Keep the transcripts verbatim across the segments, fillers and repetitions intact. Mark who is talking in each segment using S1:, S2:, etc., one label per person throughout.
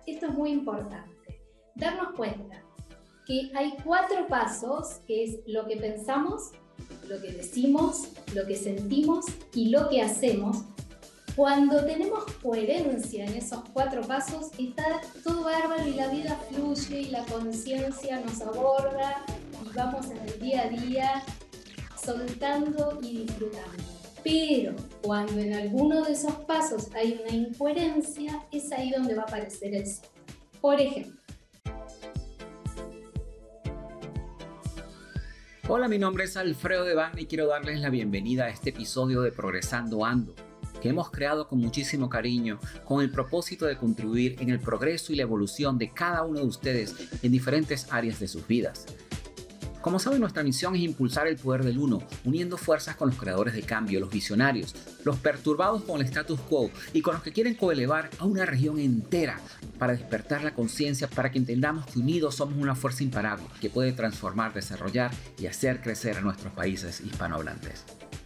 S1: esto es muy importante, darnos cuenta que hay cuatro pasos, que es lo que pensamos, lo que decimos, lo que sentimos y lo que hacemos. Cuando tenemos coherencia en esos cuatro pasos, está todo bárbaro y la vida fluye y la conciencia nos aborda y vamos en el día a día soltando y disfrutando. Pero cuando en alguno de esos pasos hay una incoherencia, es ahí donde va a aparecer el sol. Por ejemplo,
S2: hola, mi nombre es Alfredo Devane y quiero darles la bienvenida a este episodio de Progresando Ando, que hemos creado con muchísimo cariño, con el propósito de contribuir en el progreso y la evolución de cada uno de ustedes en diferentes áreas de sus vidas. Como saben, nuestra misión es impulsar el poder del uno, uniendo fuerzas con los creadores de cambio, los visionarios, los perturbados con el status quo y con los que quieren coelevar a una región entera para despertar la conciencia, para que entendamos que unidos somos una fuerza imparable que puede transformar, desarrollar y hacer crecer a nuestros países hispanohablantes.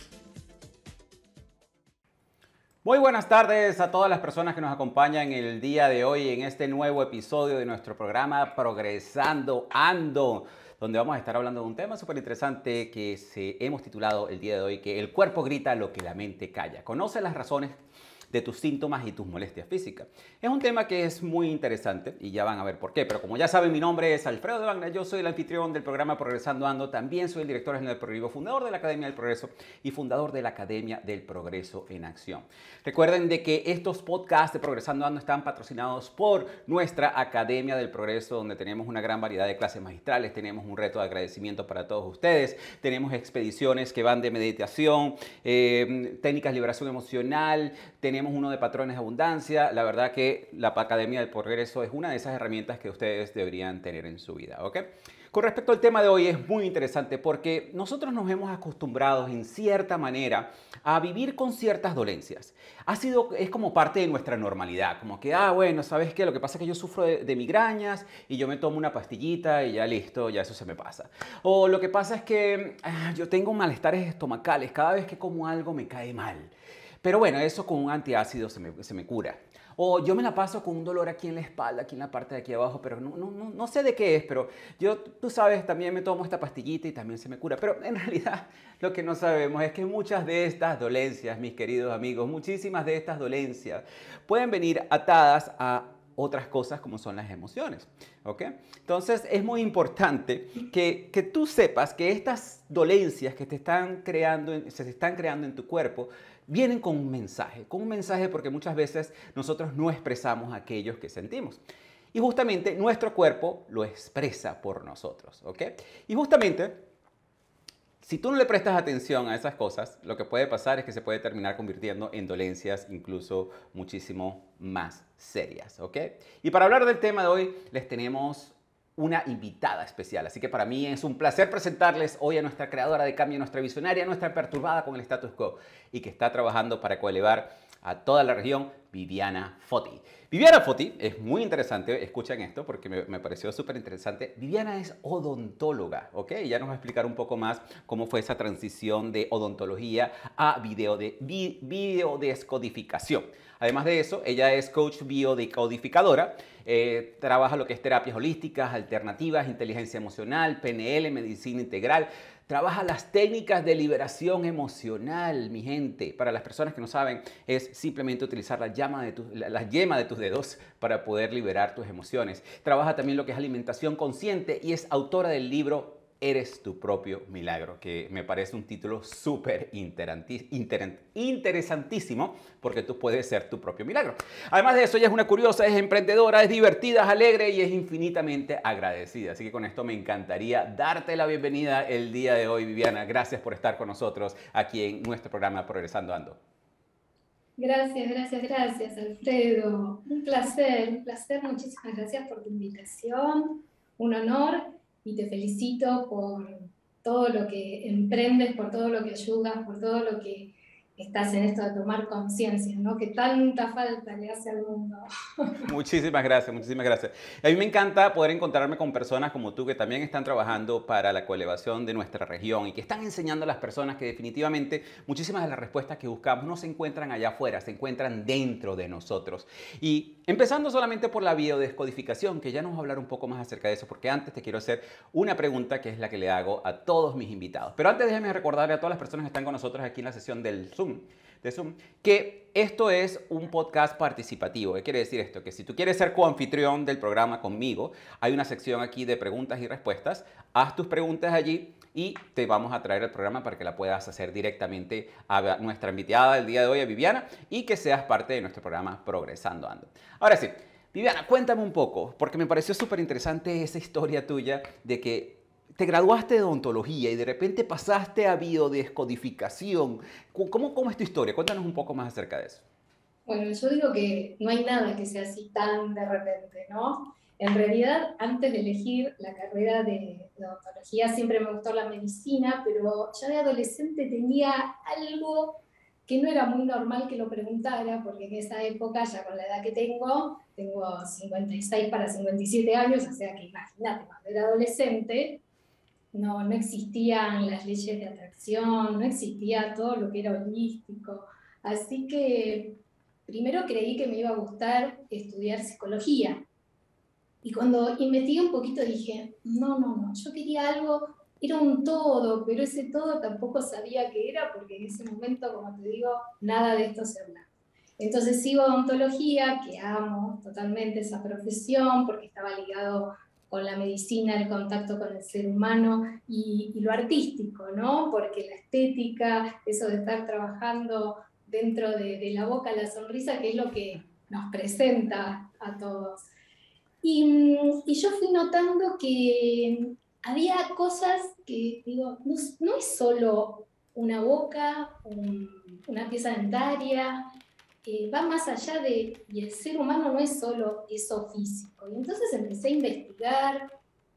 S2: Muy buenas tardes a todas las personas que nos acompañan el día de hoy en este nuevo episodio de nuestro programa Progresando Ando, donde vamos a estar hablando de un tema súper interesante que se, hemos titulado el día de hoy, que el cuerpo grita lo que la mente calla. Conoce las razones de tus síntomas y tus molestias físicas. Es un tema que es muy interesante y ya van a ver por qué, pero como ya saben, mi nombre es Alfredo Devane, yo soy el anfitrión del programa Progresando Ando, también soy el director general del Progreso, fundador de la Academia del Progreso y fundador de la Academia del Progreso en Acción. Recuerden de que estos podcasts de Progresando Ando están patrocinados por nuestra Academia del Progreso, donde tenemos una gran variedad de clases magistrales, tenemos un reto de agradecimiento para todos ustedes, tenemos expediciones que van de meditación, eh, técnicas de liberación emocional, tenemos Tenemos uno de patrones de abundancia. La verdad que la Academia del Progreso es una de esas herramientas que ustedes deberían tener en su vida, ¿ok? Con respecto al tema de hoy es muy interesante porque nosotros nos hemos acostumbrado en cierta manera a vivir con ciertas dolencias. Ha sido, es como parte de nuestra normalidad, como que, ah, bueno, ¿sabes qué? Lo que pasa es que yo sufro de, de migrañas y yo me tomo una pastillita y ya listo, ya eso se me pasa. O lo que pasa es que ah, yo tengo malestares estomacales, cada vez que como algo me cae mal. Pero bueno, eso con un antiácido se me, se me cura. O yo me la paso con un dolor aquí en la espalda, aquí en la parte de aquí abajo, pero no, no, no, no sé de qué es, pero yo, tú sabes, también me tomo esta pastillita y también se me cura. Pero en realidad lo que no sabemos es que muchas de estas dolencias, mis queridos amigos, muchísimas de estas dolencias pueden venir atadas a otras cosas como son las emociones, ¿ok? Entonces es muy importante que, que tú sepas que estas dolencias que te están creando, se están creando en tu cuerpo vienen con un mensaje, con un mensaje porque muchas veces nosotros no expresamos aquellos que sentimos. Y justamente nuestro cuerpo lo expresa por nosotros, ¿ok? Y justamente, si tú no le prestas atención a esas cosas, lo que puede pasar es que se puede terminar convirtiendo en dolencias incluso muchísimo más serias, ¿ok? Y para hablar del tema de hoy, les tenemos una invitada especial. Así que para mí es un placer presentarles hoy a nuestra creadora de cambio, nuestra visionaria, nuestra perturbada con el status quo y que está trabajando para coelevar a toda la región, Viviana Foti. Viviana Foti es muy interesante, escuchen esto porque me, me pareció súper interesante. Viviana es odontóloga, ¿ok? Ya nos va a explicar un poco más cómo fue esa transición de odontología a video de, vi, videodescodificación. Además de eso, ella es coach biodecodificadora, eh, trabaja lo que es terapias holísticas, alternativas, inteligencia emocional, P N L, medicina integral. Trabaja las técnicas de liberación emocional, mi gente. Para las personas que no saben, es simplemente utilizar la llama de tu, la, la yema de tus dedos para poder liberar tus emociones. Trabaja también lo que es alimentación consciente y es autora del libro Eres tu propio milagro, que me parece un título súper interesantísimo porque tú puedes ser tu propio milagro. Además de eso, ella es una curiosa, es emprendedora, es divertida, es alegre y es infinitamente agradecida. Así que con esto me encantaría darte la bienvenida el día de hoy, Viviana. Gracias por estar con nosotros aquí en nuestro programa Progresando Ando.
S1: Gracias, gracias, gracias, Alfredo. Un placer, un placer. Muchísimas gracias por tu invitación. Un honor. Y te felicito por todo lo que emprendes, por todo lo que ayudas, por todo lo que estás en esto de tomar conciencia, ¿no? Que tanta falta le hace al mundo.
S2: Muchísimas gracias, muchísimas gracias. A mí me encanta poder encontrarme con personas como tú que también están trabajando para la coelevación de nuestra región y que están enseñando a las personas que definitivamente muchísimas de las respuestas que buscamos no se encuentran allá afuera, se encuentran dentro de nosotros. Y empezando solamente por la biodescodificación, que ya nos va a hablar un poco más acerca de eso, porque antes te quiero hacer una pregunta que es la que le hago a todos mis invitados. Pero antes déjeme recordarle a todas las personas que están con nosotros aquí en la sesión del Zoom, de Zoom, que esto es un podcast participativo. ¿Qué quiere decir esto? Que si tú quieres ser coanfitrión del programa conmigo, hay una sección aquí de preguntas y respuestas. Haz tus preguntas allí y te vamos a traer el programa para que la puedas hacer directamente a nuestra invitada del día de hoy, a Viviana, y que seas parte de nuestro programa Progresando Ando. Ahora sí, Viviana, cuéntame un poco, porque me pareció súper interesante esa historia tuya de que te graduaste de odontología y de repente pasaste a biodescodificación. ¿Cómo, cómo es tu historia? Cuéntanos un poco más acerca de eso.
S1: Bueno, yo digo que no hay nada que sea así tan de repente, ¿no? En realidad, antes de elegir la carrera de, de odontología, siempre me gustó la medicina, pero ya de adolescente tenía algo que no era muy normal que lo preguntara, porque en esa época, ya con la edad que tengo, tengo cincuenta y seis para cincuenta y siete años, o sea que imagínate, cuando era adolescente, no, no existían las leyes de atracción, no existía todo lo que era holístico. Así que primero creí que me iba a gustar estudiar psicología. Y cuando investigué un poquito dije, no, no, no, yo quería algo, era un todo, pero ese todo tampoco sabía qué era, porque en ese momento, como te digo, nada de esto se hablaba. Entonces sigo odontología, que amo totalmente esa profesión, porque estaba ligado con la medicina, el contacto con el ser humano y, y lo artístico, ¿no? Porque la estética, eso de estar trabajando dentro de, de la boca, la sonrisa, que es lo que nos presenta a todos. Y, y yo fui notando que había cosas que, digo, no, no es solo una boca, un, una pieza dentaria, eh, va más allá de, y el ser humano no es solo eso físico. Y entonces empecé a investigar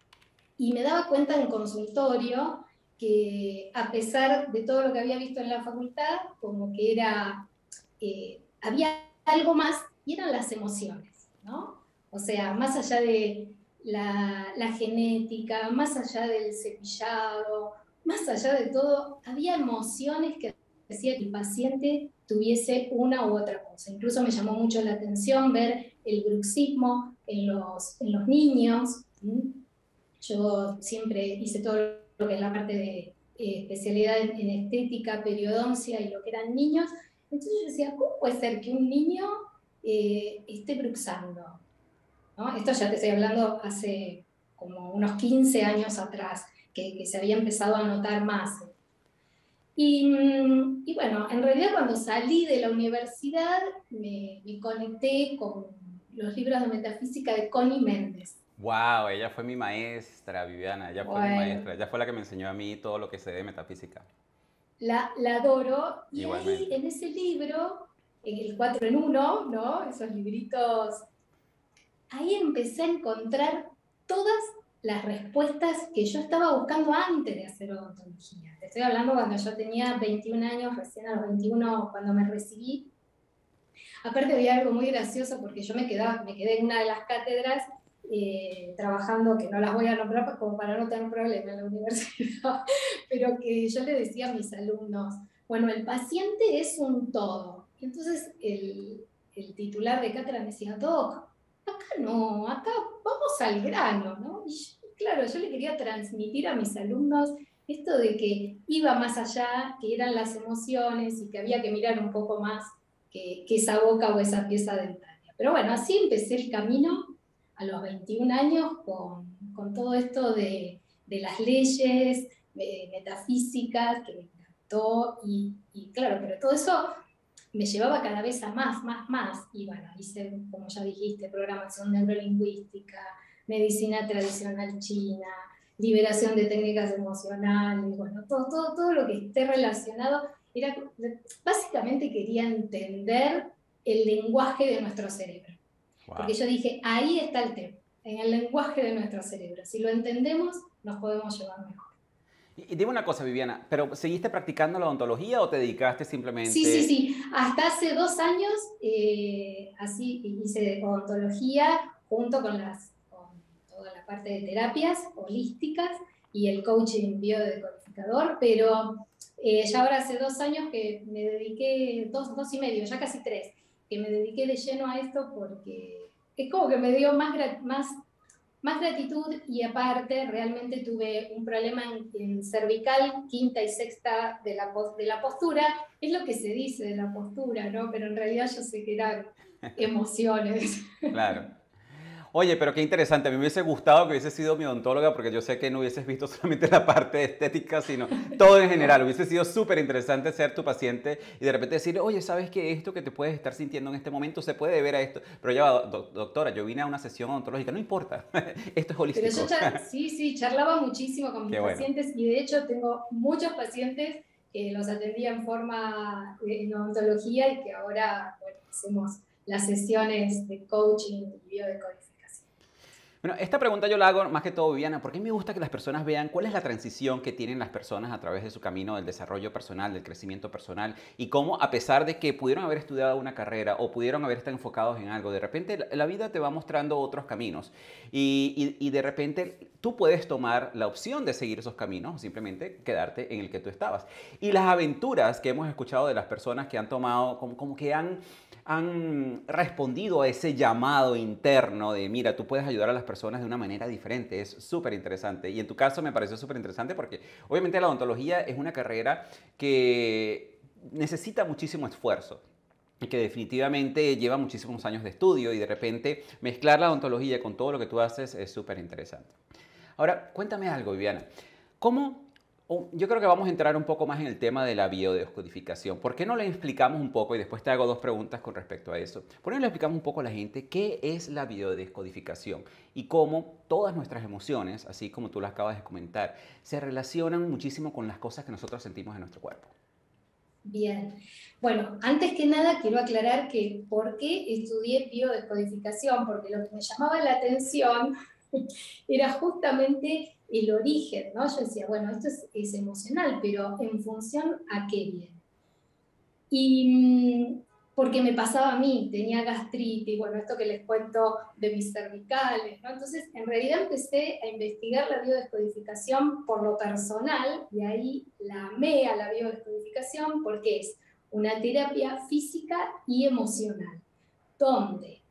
S1: y me daba cuenta en consultorio que a pesar de todo lo que había visto en la facultad, como que era, eh, había algo más, y eran las emociones, ¿no? O sea, más allá de la, la genética, más allá del cepillado, más allá de todo, había emociones que hacía que el paciente tuviese una u otra cosa. Incluso me llamó mucho la atención ver el bruxismo en los, en los niños. ¿sí? Yo siempre hice todo lo que es la parte de eh, especialidad en, en estética, periodoncia y lo que eran niños. Entonces yo decía, ¿cómo puede ser que un niño eh, esté bruxando? ¿No? Esto ya te estoy hablando hace como unos quince años atrás, que, que se había empezado a notar más. Y, y bueno, en realidad cuando salí de la universidad me, me conecté con los libros de metafísica de Connie Méndez.
S2: Wow, ella fue mi maestra, Viviana, ella fue mi
S1: Bueno,
S2: maestra, ella fue la que me enseñó a mí todo lo que sé de metafísica.
S1: La, la adoro, y
S2: Igualmente.
S1: ahí en ese libro, en el cuatro en uno, ¿no? Esos libritos, ahí empecé a encontrar todas las respuestas que yo estaba buscando antes de hacer odontología. Te estoy hablando cuando yo tenía veintiún años, recién a los veintiuno, cuando me recibí. Aparte había algo muy gracioso porque yo me, quedaba, me quedé en una de las cátedras eh, trabajando, que no las voy a nombrar como para no tener problema en la universidad, pero que yo le decía a mis alumnos, bueno, el paciente es un todo. Y entonces el, el titular de cátedra me decía, Doc, acá no, acá vamos al grano, ¿no? Y yo, claro, yo le quería transmitir a mis alumnos esto de que iba más allá, que eran las emociones y que había que mirar un poco más que, que esa boca o esa pieza dentaria. Pero bueno, así empecé el camino a los veintiún años con, con todo esto de, de las leyes de metafísicas, que me encantó, y, y claro, pero todo eso me llevaba cada vez a más, más, más, y bueno, hice, como ya dijiste, programación neurolingüística, medicina tradicional china, liberación de técnicas emocionales, bueno, todo, todo, todo lo que esté relacionado, era, básicamente quería entender el lenguaje de nuestro cerebro. Wow. Porque yo dije, ahí está el tema, en el lenguaje de nuestro cerebro. Si lo entendemos, nos podemos llevar mejor.
S2: Y dime una cosa, Viviana, ¿pero seguiste practicando la odontología o te dedicaste
S1: Sí, sí,
S2: simplemente?
S1: sí. Hasta hace dos años eh, así hice odontología junto con, las, con toda la parte de terapias holísticas y el coaching biodecodificador, pero eh, ya ahora hace dos años que me dediqué, dos, dos y medio, ya casi tres, que me dediqué de lleno a esto porque es como que me dio más, más más gratitud y aparte realmente tuve un problema en, en cervical, quinta y sexta de la, de la postura, es lo que se dice de la postura, ¿no? Pero en realidad yo sé que eran emociones.
S2: Claro. Oye, pero qué interesante. A mí me hubiese gustado que hubiese sido mi odontóloga porque yo sé que no hubieses visto solamente la parte estética, sino todo en general. Hubiese sido súper interesante ser tu paciente y de repente decir, oye, ¿sabes que esto que te puedes estar sintiendo en este momento se puede deber a esto? Pero ya va, do- doctora, yo vine a una sesión odontológica, no importa, esto es
S1: Pero yo
S2: holístico.
S1: char sí, sí, charlaba muchísimo con mis
S2: Qué bueno.
S1: pacientes y de hecho tengo muchos pacientes que los atendía en forma de, en odontología y que ahora, bueno, hacemos las sesiones de coaching y biodecodificación.
S2: Bueno, esta pregunta yo la hago más que todo, Viviana, porque me gusta que las personas vean cuál es la transición que tienen las personas a través de su camino del desarrollo personal, del crecimiento personal, y cómo a pesar de que pudieron haber estudiado una carrera o pudieron haber estado enfocados en algo, de repente la, la vida te va mostrando otros caminos y, y, y de repente tú puedes tomar la opción de seguir esos caminos o simplemente quedarte en el que tú estabas. Y las aventuras que hemos escuchado de las personas que han tomado, como, como que han han respondido a ese llamado interno de, mira, tú puedes ayudar a las personas de una manera diferente. Es súper interesante. Y en tu caso me pareció súper interesante porque obviamente la odontología es una carrera que necesita muchísimo esfuerzo y que definitivamente lleva muchísimos años de estudio y de repente mezclar la odontología con todo lo que tú haces es súper interesante. Ahora, cuéntame algo, Viviana. ¿Cómo Oh, yo creo que vamos a entrar un poco más en el tema de la biodescodificación? ¿Por qué no le explicamos un poco, y después te hago dos preguntas con respecto a eso? ¿Por qué no le explicamos un poco a la gente qué es la biodescodificación y cómo todas nuestras emociones, así como tú lo acabas de comentar, se relacionan muchísimo con las cosas que nosotros sentimos en nuestro cuerpo?
S1: Bien. Bueno, antes que nada quiero aclarar que por qué estudié biodescodificación, porque lo que me llamaba la atención era justamente el origen, ¿no? Yo decía, bueno, esto es, es emocional, pero ¿en función a qué viene? Y mm, porque me pasaba a mí, tenía gastritis, bueno, esto que les cuento de mis cervicales, ¿no? Entonces, en realidad empecé a investigar la biodescodificación por lo personal, y ahí la amé a la biodescodificación porque es una terapia física y emocional, donde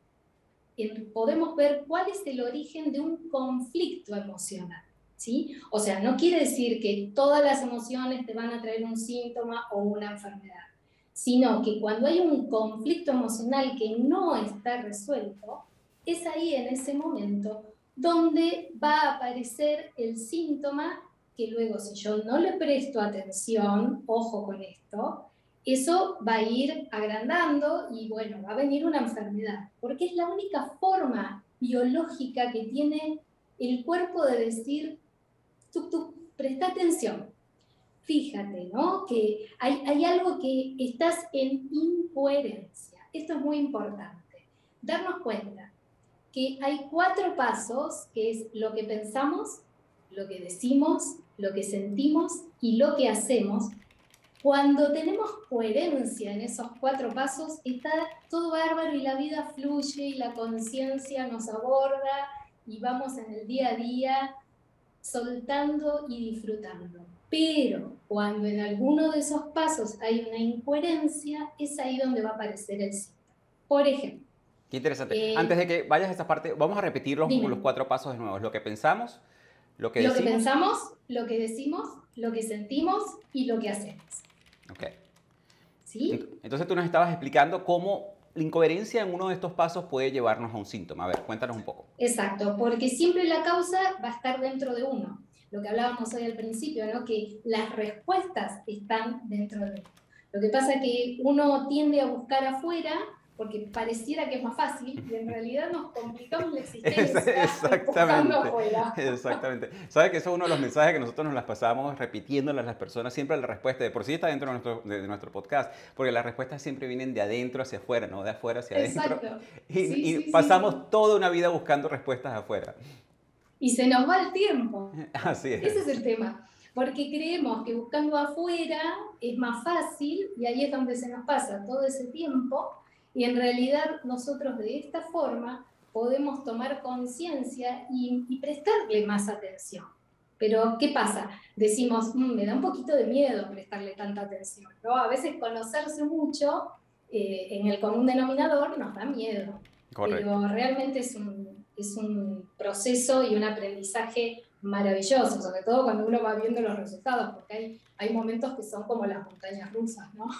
S1: podemos ver cuál es el origen de un conflicto emocional, ¿sí? O sea, no quiere decir que todas las emociones te van a traer un síntoma o una enfermedad, sino que cuando hay un conflicto emocional que no está resuelto, es ahí en ese momento donde va a aparecer el síntoma que luego, si yo no le presto atención, ojo con esto, eso va a ir agrandando y bueno, va a venir una enfermedad, porque es la única forma biológica que tiene el cuerpo de decir, tú, tú, presta atención, fíjate, ¿no? Que hay, hay algo que estás en incoherencia. Esto es muy importante. Darnos cuenta que hay cuatro pasos, que es lo que pensamos, lo que decimos, lo que sentimos y lo que hacemos. Cuando tenemos coherencia en esos cuatro pasos, está todo bárbaro y la vida fluye y la conciencia nos aborda y vamos en el día a día soltando y disfrutando. Pero cuando en alguno de esos pasos hay una incoherencia, es ahí donde va a aparecer el síntoma. Por ejemplo,
S2: Qué interesante. Antes
S1: eh,
S2: de que vayas a esta parte, vamos a repetir los, los
S1: dime,
S2: cuatro pasos de nuevo. Es lo que pensamos, lo que
S1: lo que
S2: decimos.
S1: pensamos, lo que decimos, lo que sentimos y lo que hacemos.
S2: Ok.
S1: ¿Sí?
S2: Entonces tú nos estabas explicando cómo la incoherencia en uno de estos pasos puede llevarnos a un síntoma. A ver, cuéntanos un poco.
S1: Exacto, porque siempre la causa va a estar dentro de uno. Lo que hablábamos hoy al principio, ¿no? Que las respuestas están dentro de uno. Lo que pasa es que uno tiende a buscar afuera porque pareciera que es más fácil y en realidad nos complicamos la existencia buscando
S2: Exactamente,
S1: afuera.
S2: exactamente. ¿Sabes que eso es uno de los mensajes que nosotros nos las pasamos repitiéndoles a las personas? Siempre la respuesta de por sí está dentro de nuestro, de nuestro podcast, porque las respuestas siempre vienen de adentro hacia afuera, no de afuera hacia adentro.
S1: Exacto. Sí,
S2: Y, y
S1: sí, sí, sí.
S2: pasamos toda una vida buscando respuestas afuera.
S1: Y se nos va el tiempo.
S2: Así
S1: Ese
S2: es.
S1: es el tema. porque creemos que buscando afuera es más fácil y ahí es donde se nos pasa todo ese tiempo y en realidad nosotros de esta forma podemos tomar conciencia y, y prestarle más atención. Pero, ¿qué pasa? Decimos, mmm, me da un poquito de miedo prestarle tanta atención, ¿no? A veces conocerse mucho eh, en el común denominador nos da miedo. Correcto. Pero realmente es un, es un proceso y un aprendizaje maravilloso, sobre todo cuando uno va viendo los resultados, porque hay, hay momentos que son como las montañas rusas, ¿no?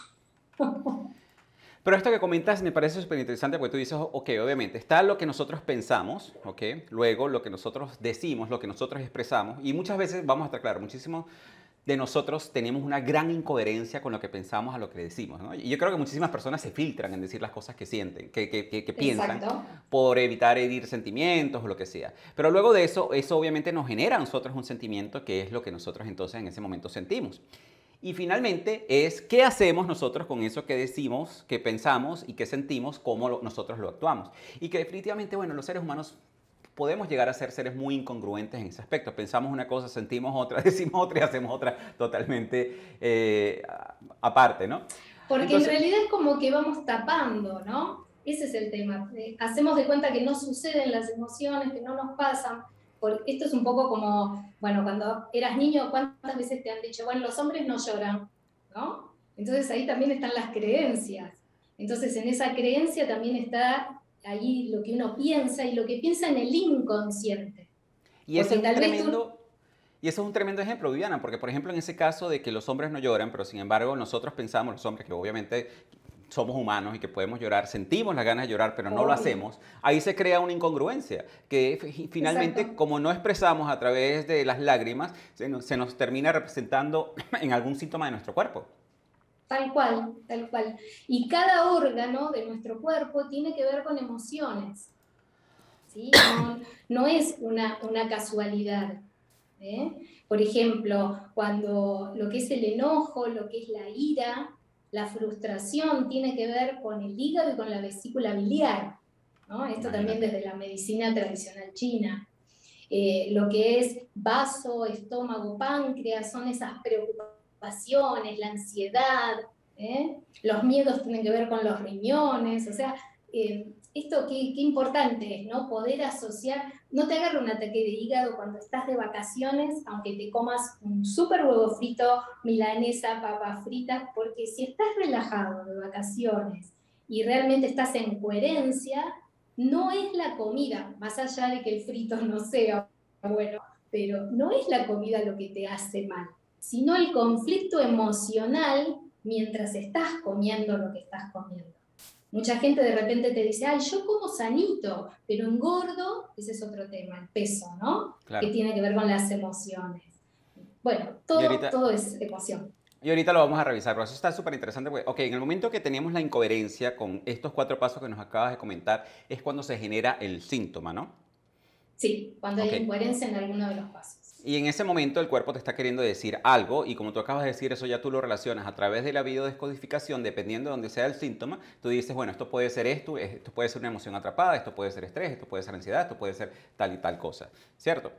S2: Pero esto que comentas me parece súper interesante porque tú dices, ok, obviamente, está lo que nosotros pensamos, ok, luego lo que nosotros decimos, lo que nosotros expresamos, y muchas veces, vamos a estar claros, muchísimo de nosotros tenemos una gran incoherencia con lo que pensamos a lo que decimos, ¿no? Y yo creo que muchísimas personas se filtran en decir las cosas que sienten, que, que, que, que piensan, por evitar herir sentimientos o lo que sea. Pero luego de eso, eso obviamente nos genera a nosotros un sentimiento que es lo que nosotros entonces en ese momento sentimos. Y finalmente es qué hacemos nosotros con eso que decimos, que pensamos y que sentimos, cómo lo, nosotros lo actuamos. Y que definitivamente, bueno, los seres humanos podemos llegar a ser seres muy incongruentes en ese aspecto. Pensamos una cosa, sentimos otra, decimos otra y hacemos otra totalmente eh, aparte, ¿no?
S1: Porque Entonces, en realidad es como que vamos tapando, ¿no? Ese es el tema. Eh, hacemos de cuenta que no suceden las emociones, que no nos pasan. Por, esto es un poco como, bueno, cuando eras niño, ¿cuántas veces te han dicho, bueno, los hombres no lloran, ¿no? Entonces ahí también están las creencias. Entonces en esa creencia también está ahí lo que uno piensa y lo que piensa en el inconsciente.
S2: Y ese es un tremendo... Tú... Y eso es un tremendo ejemplo, Viviana, porque por ejemplo en ese caso de que los hombres no lloran, pero sin embargo nosotros pensamos, los hombres, que obviamente somos humanos y que podemos llorar, sentimos las ganas de llorar, pero no Obvio. Lo hacemos, ahí se crea una incongruencia, que finalmente Exacto. Como no expresamos a través de las lágrimas, se nos, se nos termina representando en algún síntoma de nuestro cuerpo.
S1: Tal cual, tal cual. Y cada órgano de nuestro cuerpo tiene que ver con emociones. ¿Sí? No, no es una, una casualidad. ¿eh? Por ejemplo, cuando lo que es el enojo, lo que es la ira, la frustración tiene que ver con el hígado y con la vesícula biliar, ¿no? Esto también desde la medicina tradicional china. Eh, lo que es vaso, estómago, páncreas, son esas preocupaciones, la ansiedad, ¿eh? Los miedos tienen que ver con los riñones, o sea, eh, esto qué, qué importante es, ¿no? Poder asociar, no te agarra un ataque de hígado cuando estás de vacaciones, aunque te comas un súper huevo frito, milanesa, papas fritas, porque si estás relajado de vacaciones y realmente estás en coherencia, no es la comida, más allá de que el frito no sea bueno, pero no es la comida lo que te hace mal, sino el conflicto emocional mientras estás comiendo lo que estás comiendo. Mucha gente de repente te dice, ay, yo como sanito, pero engordo, ese es otro tema, el peso, ¿no? Claro. Que tiene que ver con las emociones. Bueno, todo, ahorita, todo es emoción.
S2: Y ahorita lo vamos a revisar, pero eso está súper interesante. Porque, ok, en el momento que tenemos la incoherencia con estos cuatro pasos que nos acabas de comentar, es cuando se genera el síntoma, ¿no?
S1: Sí, cuando okay. hay incoherencia en alguno de los pasos.
S2: Y en ese momento el cuerpo te está queriendo decir algo y como tú acabas de decir, eso ya tú lo relacionas a través de la biodescodificación, dependiendo de donde sea el síntoma, tú dices, bueno, esto puede ser esto, esto puede ser una emoción atrapada, esto puede ser estrés, esto puede ser ansiedad, esto puede ser tal y tal cosa, ¿cierto?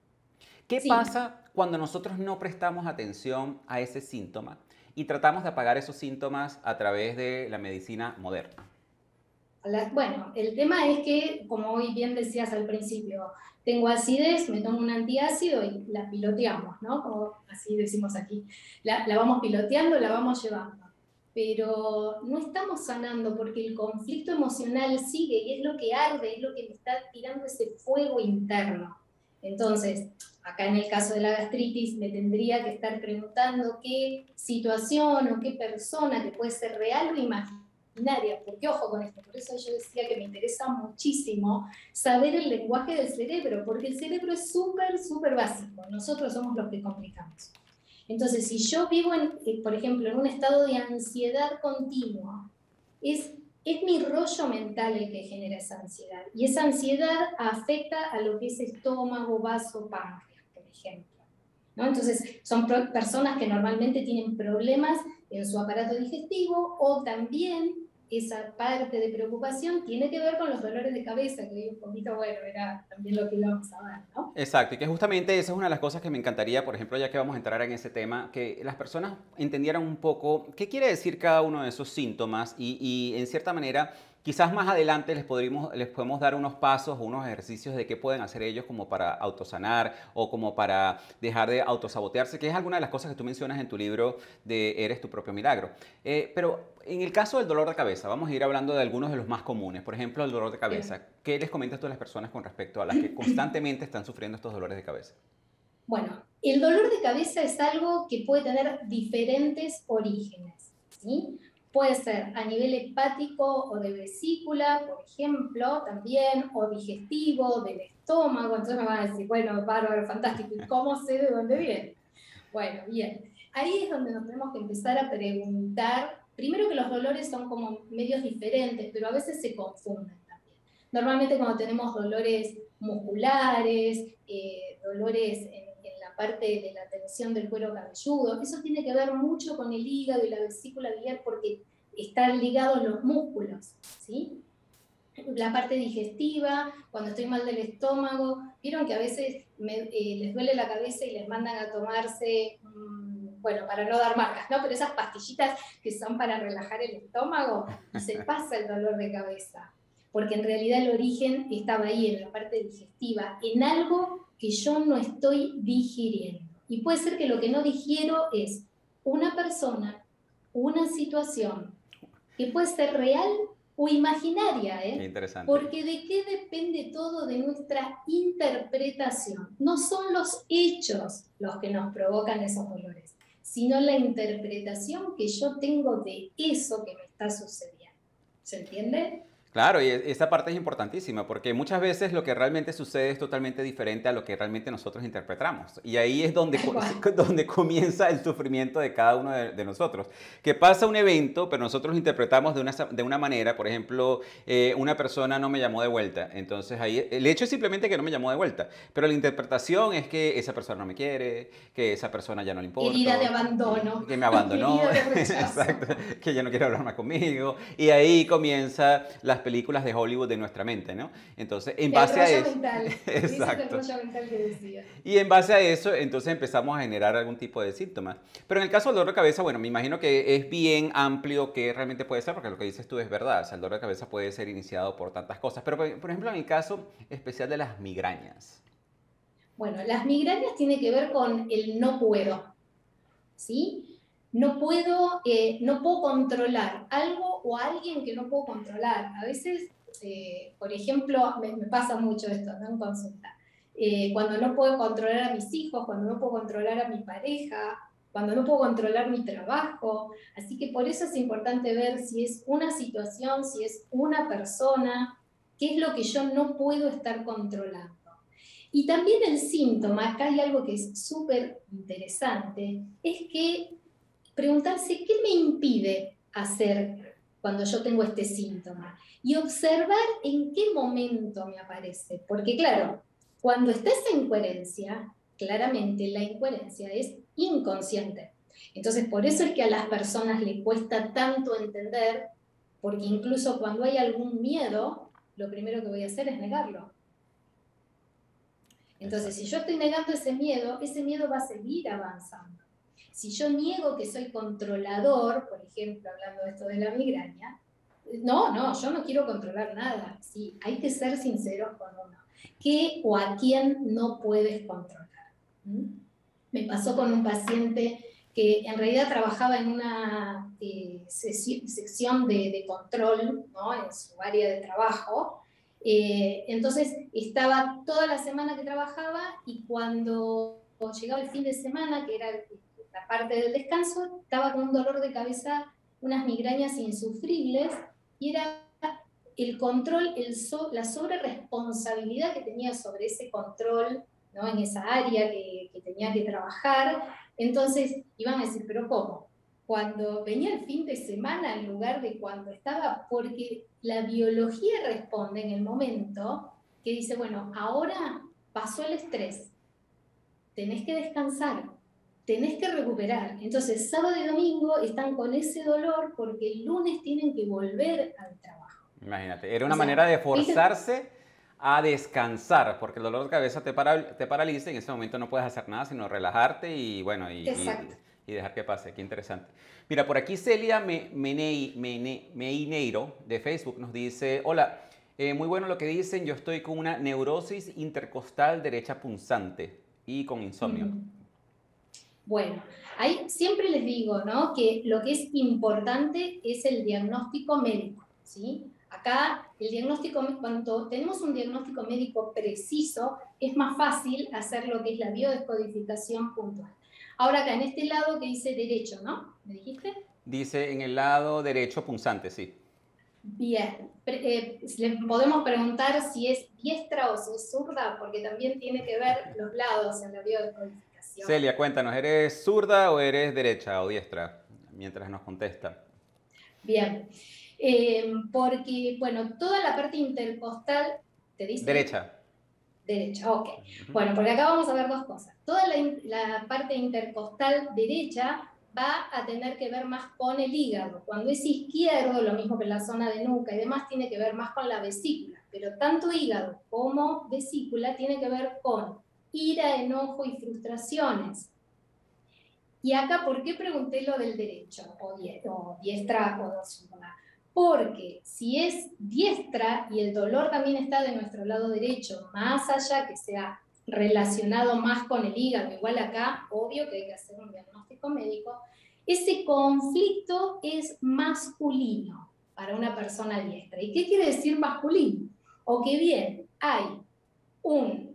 S2: ¿Qué sí. pasa cuando nosotros no prestamos atención a ese síntoma y tratamos de apagar esos síntomas a través de la medicina moderna?
S1: Bueno, el tema es que, como hoy bien decías al principio, tengo acidez, me tomo un antiácido y la piloteamos, ¿no? Como así decimos aquí. La, la vamos piloteando, la vamos llevando. Pero no estamos sanando porque el conflicto emocional sigue y es lo que arde, es lo que me está tirando ese fuego interno. Entonces, acá en el caso de la gastritis, me tendría que estar preguntando qué situación o qué persona, que puede ser real o imaginaria, porque ojo con esto, por eso yo decía que me interesa muchísimo saber el lenguaje del cerebro, porque el cerebro es súper, súper básico, nosotros somos los que complicamos. Entonces, si yo vivo, en, por ejemplo, en un estado de ansiedad continua, es, es mi rollo mental el que genera esa ansiedad, y esa ansiedad afecta a lo que es estómago, vaso, páncreas, por ejemplo, ¿no? Entonces, son personas que normalmente tienen problemas en su aparato digestivo o también esa parte de preocupación tiene que ver con los dolores de cabeza, que hoy un poquito, bueno, era también lo que íbamos a ver, ¿no?
S2: Exacto, y que justamente esa es una de las cosas que me encantaría, por ejemplo, ya que vamos a entrar en ese tema, que las personas entendieran un poco qué quiere decir cada uno de esos síntomas y, y en cierta manera, quizás más adelante les, podríamos, les podemos dar unos pasos o unos ejercicios de qué pueden hacer ellos como para autosanar o como para dejar de autosabotearse, que es alguna de las cosas que tú mencionas en tu libro de Eres tu propio milagro. Eh, pero en el caso del dolor de cabeza, vamos a ir hablando de algunos de los más comunes. Por ejemplo, el dolor de cabeza. ¿Qué les comentas tú a las personas con respecto a las que constantemente están sufriendo estos dolores de cabeza?
S1: Bueno, el dolor de cabeza es algo que puede tener diferentes orígenes, ¿sí? Puede ser a nivel hepático o de vesícula, por ejemplo, también, o digestivo, del estómago. Entonces me van a decir, bueno, bárbaro, fantástico, ¿y cómo sé de dónde viene? Bueno, bien. Ahí es donde nos tenemos que empezar a preguntar, primero que los dolores son como medios diferentes, pero a veces se confunden también. Normalmente cuando tenemos dolores musculares, eh, dolores en, en la parte de la tensión del cuero cabelludo, eso tiene que ver mucho con el hígado y la vesícula biliar porque están ligados los músculos, ¿sí? La parte digestiva, cuando estoy mal del estómago, vieron que a veces me, eh, les duele la cabeza y les mandan a tomarse, mmm, bueno, para no dar marcas, ¿no? Pero esas pastillitas que son para relajar el estómago y se pasa el dolor de cabeza, porque en realidad el origen estaba ahí, en la parte digestiva, en algo que yo no estoy digiriendo. Y puede ser que lo que no digiero es una persona, una situación, que puede ser real o imaginaria, ¿eh?
S2: Qué interesante.
S1: Porque de qué depende todo de nuestra interpretación. No son los hechos los que nos provocan esos dolores, sino la interpretación que yo tengo de eso que me está sucediendo. ¿Se entiende?
S2: Claro, y esa parte es importantísima porque muchas veces lo que realmente sucede es totalmente diferente a lo que realmente nosotros interpretamos. Y ahí es donde, donde comienza el sufrimiento de cada uno de, de nosotros. Que pasa un evento, pero nosotros lo interpretamos de una, de una manera. Por ejemplo, eh, una persona no me llamó de vuelta. Entonces ahí el hecho es simplemente que no me llamó de vuelta. Pero la interpretación es que esa persona no me quiere, que esa persona ya no le importa.
S1: Herida de abandono.
S2: Que me abandonó.
S1: Herida de rechazo.
S2: Exacto. Que ya no quiere hablar más conmigo. Y ahí comienza las películas de Hollywood de nuestra mente, ¿no? Entonces, en base a eso...
S1: Mental.
S2: Exacto.
S1: Ese es el rollo mental que decía.
S2: Y en base a eso, entonces empezamos a generar algún tipo de síntomas. Pero en el caso del dolor de cabeza, bueno, me imagino que es bien amplio que realmente puede ser, porque lo que dices tú es verdad. O sea, el dolor de cabeza puede ser iniciado por tantas cosas. Pero, por ejemplo, en el caso especial de las migrañas.
S1: Bueno, las migrañas tienen que ver con el no puedo, ¿sí? No puedo, eh, no puedo controlar algo o alguien que no puedo controlar. A veces, eh, por ejemplo, me, me pasa mucho esto, ¿no? En consulta. Eh, cuando no puedo controlar a mis hijos, cuando no puedo controlar a mi pareja, cuando no puedo controlar mi trabajo. Así que por eso es importante ver si es una situación, si es una persona, qué es lo que yo no puedo estar controlando. Y también el síntoma, acá hay algo que es súper interesante, es que preguntarse qué me impide hacer cuando yo tengo este síntoma y observar en qué momento me aparece. Porque claro, cuando estés en coherencia, claramente la incoherencia es inconsciente. Entonces, por eso es que a las personas les cuesta tanto entender, porque incluso cuando hay algún miedo, lo primero que voy a hacer es negarlo. Entonces, si yo estoy negando ese miedo, ese miedo va a seguir avanzando. Si yo niego que soy controlador, por ejemplo, hablando de esto de la migraña, no, no, yo no quiero controlar nada. Sí, hay que ser sinceros con uno. ¿Qué o a quién no puedes controlar? ¿Mm? Me pasó con un paciente que en realidad trabajaba en una eh, sección de, de control, ¿no? En su área de trabajo. Eh, entonces estaba toda la semana que trabajaba y cuando llegaba el fin de semana, que era la parte del descanso, estaba con un dolor de cabeza, unas migrañas insufribles, y era el control, el so, la sobreresponsabilidad que tenía sobre ese control, ¿no? En esa área que, que tenía que trabajar. Entonces iban a decir, ¿pero cómo? Cuando venía el fin de semana en lugar de cuando estaba, porque la biología responde en el momento que dice, bueno, ahora pasó el estrés, tenés que descansar. tenés que recuperar. Entonces, sábado y domingo están con ese dolor porque el lunes tienen que volver al trabajo.
S2: Imagínate, era una
S1: O sea,
S2: manera de
S1: ¿viste?
S2: forzarse a descansar, porque el dolor de cabeza te, para, te paraliza y en ese momento no puedes hacer nada sino relajarte y bueno, y, y,
S1: Exacto.
S2: y dejar que pase. Qué interesante. Mira, por aquí Celia Me- Menei- Mene- Meineiro de Facebook nos dice, hola, eh, muy bueno lo que dicen, yo estoy con una neurosis intercostal derecha punzante y con insomnio.
S1: Ujú. Bueno, ahí siempre les digo, ¿no? Que lo que es importante es el diagnóstico médico, ¿sí? Acá el diagnóstico, cuando tenemos un diagnóstico médico preciso, es más fácil hacer lo que es la biodescodificación puntual. Ahora acá en este lado que dice derecho, ¿no? ¿Me dijiste?
S2: Dice en el lado derecho punzante, sí.
S1: Bien, eh, le podemos preguntar si es diestra o si es zurda, porque también tiene que ver los lados en la biodescodificación.
S2: Celia, cuéntanos, ¿eres zurda o eres derecha o diestra? Mientras nos contesta.
S1: Bien, eh, porque, bueno, toda la parte intercostal, ¿te dice?
S2: Derecha.
S1: Derecha, ok.
S2: Uh-huh.
S1: Bueno, porque acá vamos a ver dos cosas. Toda la, la parte intercostal derecha va a tener que ver más con el hígado. Cuando es izquierdo, lo mismo que la zona de nuca y demás, tiene que ver más con la vesícula. Pero tanto hígado como vesícula tiene que ver con ira, enojo y frustraciones. Y acá, ¿por qué pregunté lo del derecho o, die o diestra o zurda? Porque si es diestra y el dolor también está de nuestro lado derecho, más allá que sea relacionado más con el hígado, igual acá, obvio que hay que hacer un diagnóstico médico, ese conflicto es masculino para una persona diestra. ¿Y qué quiere decir masculino? O que bien, hay un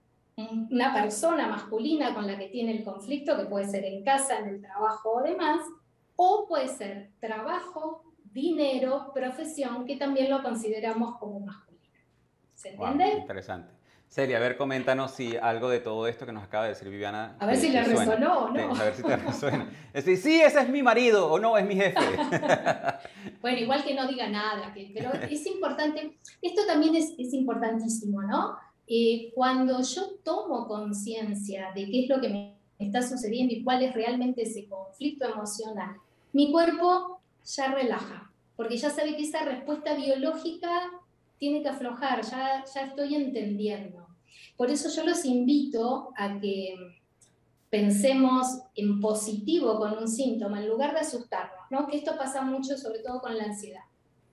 S1: una persona masculina con la que tiene el conflicto, que puede ser en casa, en el trabajo o demás, o puede ser trabajo, dinero, profesión, que también lo consideramos como masculino. ¿Se entiende?
S2: Wow, interesante. Celia, a ver, coméntanos si algo de todo esto que nos acaba de decir Viviana
S1: A ver
S2: te,
S1: si
S2: te
S1: le
S2: suena.
S1: resonó o no.
S2: Te, a ver si te resuena. Es decir, sí, ese es mi marido o no, es mi jefe.
S1: Bueno, igual que no diga nada, que, pero es importante, esto también es, es importantísimo, ¿no? Eh, cuando yo tomo conciencia de qué es lo que me está sucediendo y cuál es realmente ese conflicto emocional, mi cuerpo ya relaja, porque ya sabe que esa respuesta biológica tiene que aflojar, ya, ya estoy entendiendo. Por eso yo los invito a que pensemos en positivo con un síntoma en lugar de asustarnos, ¿no? Que esto pasa mucho, sobre todo con la ansiedad.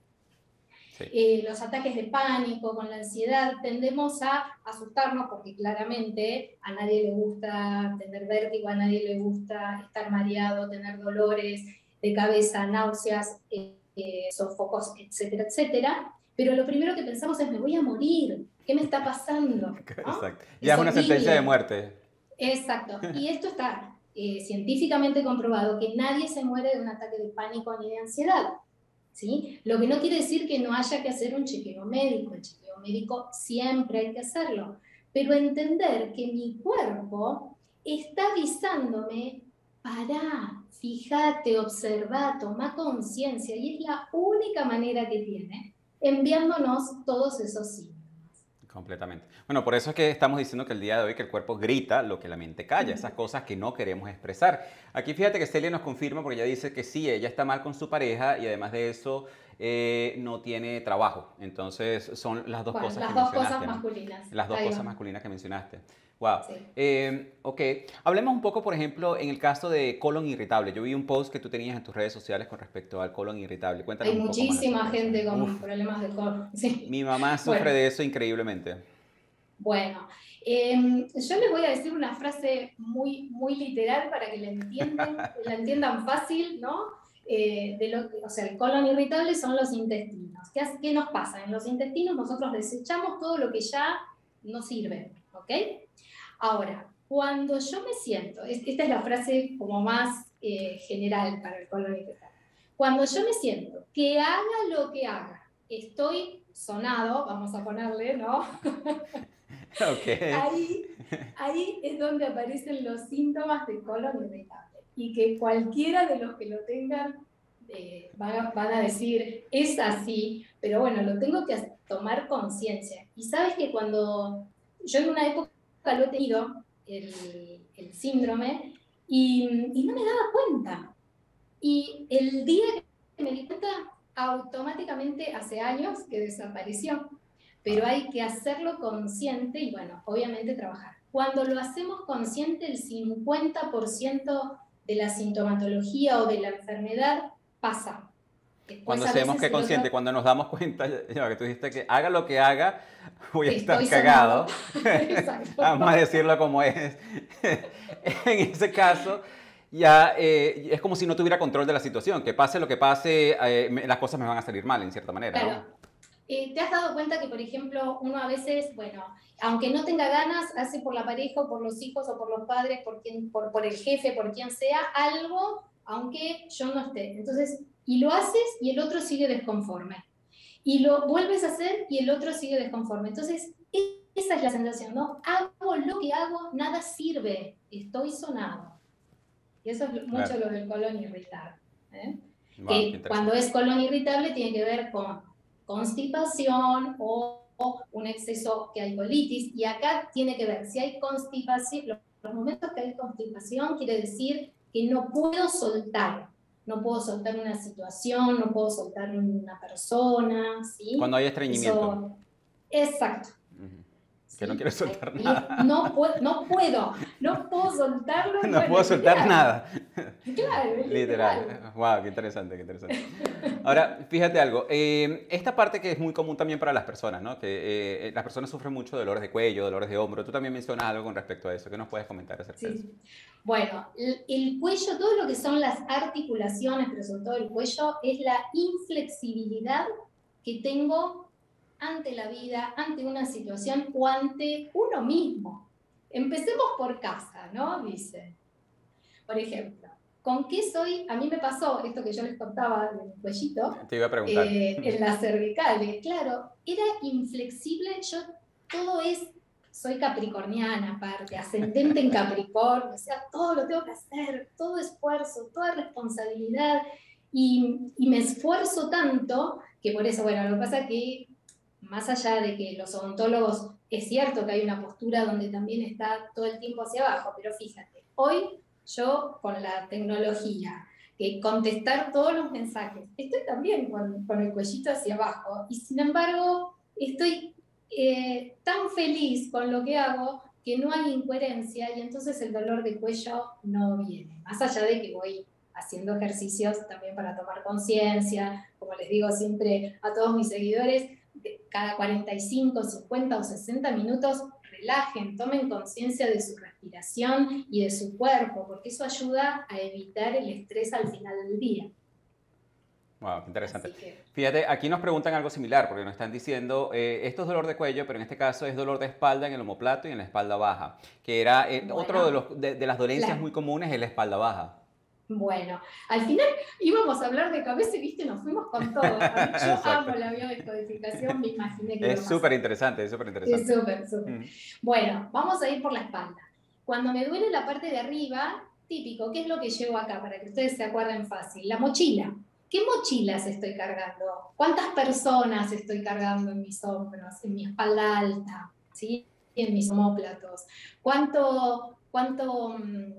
S1: Sí. Eh, los ataques de pánico, con la ansiedad, tendemos a asustarnos porque claramente a nadie le gusta tener vértigo, a nadie le gusta estar mareado, tener dolores de cabeza, náuseas, eh, eh, sofocos, etcétera, etcétera. Pero lo primero que pensamos es, me voy a morir, ¿qué me está pasando? ¿No?
S2: Exacto. Ya es, es una sentencia de muerte.
S1: Exacto. Y esto está eh, científicamente comprobado, que nadie se muere de un ataque de pánico ni de ansiedad. ¿Sí? Lo que no quiere decir que no haya que hacer un chequeo médico. El chequeo médico siempre hay que hacerlo. Pero entender que mi cuerpo está avisándome, pará, fíjate, observa, toma conciencia. Y es la única manera que tiene enviándonos todos esos signos.
S2: Completamente. Bueno, por eso es que estamos diciendo que el día de hoy que el cuerpo grita lo que la mente calla, esas cosas que no queremos expresar. Aquí fíjate que Celia nos confirma porque ella dice que sí, ella está mal con su pareja y además de eso eh, no tiene trabajo. Entonces son las dos
S1: bueno,
S2: cosas
S1: las
S2: que
S1: dos
S2: mencionaste.
S1: cosas
S2: ¿no?
S1: masculinas.
S2: Las dos
S1: Ahí
S2: cosas
S1: va.
S2: masculinas que mencionaste. Wow.
S1: Sí.
S2: Eh, ok, hablemos un poco, por ejemplo, en el caso de colon irritable. Yo vi un post que tú tenías en tus redes sociales con respecto al colon irritable. Cuéntanos
S1: Hay
S2: un poco más
S1: muchísima
S2: acerca de
S1: gente
S2: eso.
S1: con
S2: Uf,
S1: problemas de colon. Sí.
S2: Mi mamá sufre
S1: bueno.
S2: de eso increíblemente.
S1: Bueno, eh, yo les voy a decir una frase muy, muy literal para que la entiendan, la entiendan fácil, ¿no? Eh, de lo que, o sea, el colon irritable son los intestinos. ¿Qué, ¿Qué nos pasa? En los intestinos nosotros desechamos todo lo que ya no sirve, ¿ok? Ahora, cuando yo me siento, esta es la frase como más eh, general para el colon irritable, cuando yo me siento que haga lo que haga, estoy sonado, vamos a ponerle, ¿no?
S2: Okay.
S1: Ahí, ahí es donde aparecen los síntomas de colon irritable y que cualquiera de los que lo tengan eh, van, a, van a decir, es así, pero bueno, lo tengo que tomar conciencia. Y sabes que cuando yo en una época lo he tenido, el, el síndrome, Y, y no me daba cuenta. Y el día que me di cuenta, automáticamente hace años que desapareció. Pero hay que hacerlo consciente y, bueno, obviamente trabajar. Cuando lo hacemos consciente, el cincuenta por ciento de la sintomatología o de la enfermedad pasa. Después,
S2: Cuando
S1: a
S2: hacemos
S1: veces
S2: que
S1: el otro,
S2: consciente, cuando nos damos cuenta, ya que tú dijiste que haga lo que haga, voy a estar
S1: estoy
S2: cagado.
S1: sonado. Exacto.
S2: Vamos a decirlo como es. En ese caso, ya eh, es como si no tuviera control de la situación. Que pase lo que pase, eh, me- las cosas me van a salir mal, en cierta manera, ¿no?
S1: Claro. Eh, ¿Te has dado cuenta que, por ejemplo, uno a veces, bueno, aunque no tenga ganas, hace por la pareja, o por los hijos, o por los padres, por, quien, por, por el jefe, por quien sea, algo, aunque yo no esté? Entonces, y lo haces y el otro sigue desconforme. Y lo vuelves a hacer y el otro sigue desconforme. Entonces, esa es la sensación, ¿no? Hago lo que hago, nada sirve, estoy sonado. Y eso es mucho
S2: Claro.
S1: lo del colon irritable. ¿eh?
S2: Wow, qué
S1: Que cuando
S2: interesante.
S1: es colon irritable tiene que ver con constipación o, o un exceso que hay colitis. Y acá tiene que ver, si hay constipación, los, los momentos que hay constipación quiere decir que no puedo soltar. No puedo soltar una situación, no puedo soltar una persona,
S2: Cuando
S1: ¿sí?
S2: hay estreñimiento.
S1: Eso, exacto.
S2: Ujú. Que no quiero
S1: ¿Sí?
S2: soltar
S1: Ahí no,
S2: nada.
S1: puedo, no puedo, no puedo soltarlo y
S2: No
S1: bueno,
S2: puedo
S1: es
S2: soltar
S1: literal.
S2: nada.
S1: Claro, es literal.
S2: Literal. Wow, qué interesante, qué interesante. Ahora, fíjate algo. eh, esta parte que es muy común también para las personas, ¿no? Que eh, las personas sufren mucho de dolores de cuello, dolores de hombro. Tú también mencionas algo con respecto a eso. ¿Qué nos puedes comentar acerca de eso?
S1: Sí. Bueno, el, el cuello, todo lo que son las articulaciones, pero sobre todo el cuello, es la inflexibilidad que tengo ante la vida, ante una situación o ante uno mismo. Empecemos por casa, ¿no? Dice. Por ejemplo, ¿con qué soy? A mí me pasó esto que yo les contaba del cuellito,
S2: Te iba a preguntar.
S1: eh, en las cervicales. Claro, era inflexible. Yo, todo es, soy capricorniana aparte, ascendente en Capricornio, o sea, todo lo tengo que hacer, todo esfuerzo, toda responsabilidad. Y, y me esfuerzo tanto que por eso, bueno, lo que pasa es que más allá de que los odontólogos, es cierto que hay una postura donde también está todo el tiempo hacia abajo, pero fíjate, hoy yo con la tecnología, que contestar todos los mensajes, estoy también con, con el cuellito hacia abajo y sin embargo estoy eh, tan feliz con lo que hago que no hay incoherencia y entonces el dolor de cuello no viene, más allá de que voy haciendo ejercicios también para tomar conciencia, como les digo siempre a todos mis seguidores, cada cuarenta y cinco, cincuenta o sesenta minutos relajen, tomen conciencia de su respiración y de su cuerpo, porque eso ayuda a evitar el estrés al final del día.
S2: Wow, qué interesante.
S1: Así que,
S2: Fíjate, aquí nos preguntan algo similar, porque nos están diciendo, eh, esto es dolor de cuello, pero en este caso es dolor de espalda en el omoplato y en la espalda baja, que era eh, otro de,
S1: bueno,
S2: los, de, de las dolencias
S1: claro.
S2: muy comunes es la espalda baja.
S1: Bueno, al final íbamos a hablar de cabeza y viste, nos fuimos con todo. A mí, yo
S2: Exacto.
S1: amo la biodescodificación, me imaginé que iba
S2: Es
S1: a
S2: súper
S1: pasar.
S2: interesante, es súper
S1: Es
S2: interesante.
S1: súper, súper.
S2: Mm.
S1: Bueno, vamos a ir por la espalda. Cuando me duele la parte de arriba, típico, ¿qué es lo que llevo acá? Para que ustedes se acuerden fácil. La mochila. ¿Qué mochilas estoy cargando? ¿Cuántas personas estoy cargando en mis hombros, en mi espalda alta, ¿sí? En mis omóplatos? ¿Cuánto, cuánto,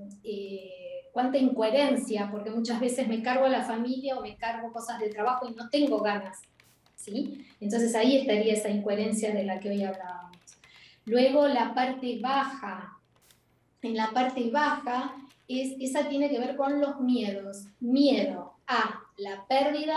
S1: eh, cuánta incoherencia? Porque muchas veces me cargo a la familia o me cargo cosas de trabajo y no tengo ganas, ¿sí? Entonces ahí estaría esa incoherencia de la que hoy hablábamos. Luego la parte baja. En la parte baja, es, esa tiene que ver con los miedos. Miedo a la pérdida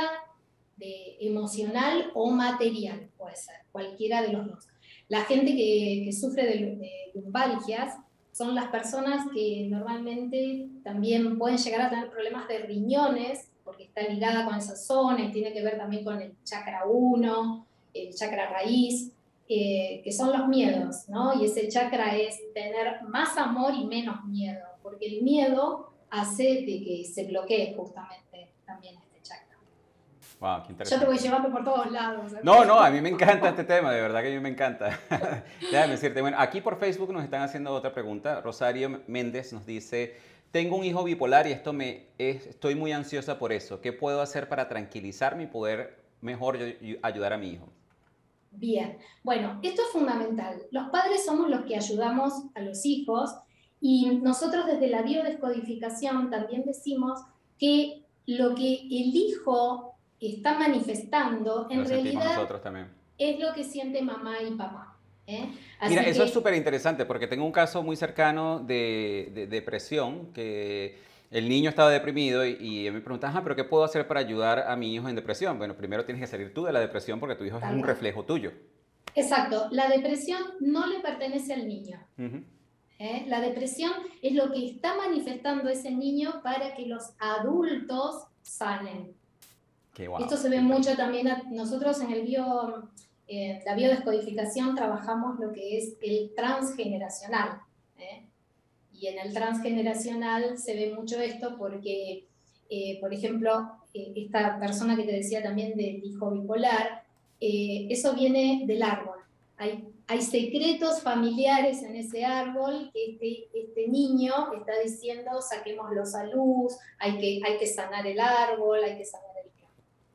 S1: de emocional o material, puede ser, cualquiera de los dos. La gente que, que sufre de, de lumbalgias son las personas que normalmente también pueden llegar a tener problemas de riñones, porque está ligada con esa zona y tiene que ver también con el chakra uno, el chakra raíz, eh, que son los miedos, ¿no? Y ese chakra es tener más amor y menos miedo, porque el miedo hace de que se bloquee justamente también este chakra.
S2: Wow, qué
S1: Yo te voy
S2: interesante.
S1: llevando por todos lados.
S2: No, no, a mí me encanta este tema, de verdad que a mí me encanta. Déjame decirte, bueno, aquí por Facebook nos están haciendo otra pregunta. Rosario Méndez nos dice, tengo un hijo bipolar y esto me es- estoy muy ansiosa por eso. ¿Qué puedo hacer para tranquilizarme y poder mejor yo- yo ayudar a mi hijo?
S1: Bien, bueno, esto es fundamental. Los padres somos los que ayudamos a los hijos Y nosotros desde la biodescodificación también decimos que lo que el hijo está manifestando en
S2: Lo sentimos
S1: realidad
S2: nosotros también.
S1: es lo que siente mamá y papá. ¿eh? Así
S2: Mira, eso
S1: que,
S2: es súper interesante porque tengo un caso muy cercano de, de- de depresión, que el niño estaba deprimido y, y me preguntaba, "Ajá, pero ¿qué puedo hacer para ayudar a mi hijo en depresión?" Bueno, primero tienes que salir tú de la depresión porque tu hijo es
S1: tal
S2: un
S1: cual.
S2: reflejo tuyo.
S1: Exacto, la depresión no le pertenece al niño.
S2: Ujú.
S1: ¿eh? La depresión es lo que está manifestando ese niño para que los adultos sanen.
S2: Qué guau,
S1: Esto se
S2: qué
S1: ve
S2: interesante.
S1: mucho también, a, nosotros en el bio, eh, la biodescodificación trabajamos lo que es el transgeneracional. ¿eh? Y en el transgeneracional se ve mucho esto porque, eh, por ejemplo, eh, esta persona que te decía también del hijo bipolar, eh, eso viene del árbol. Hay, hay secretos familiares en ese árbol que este, este niño está diciendo, saquémoslos a luz, hay que, hay que sanar el árbol, hay que sanar el campo.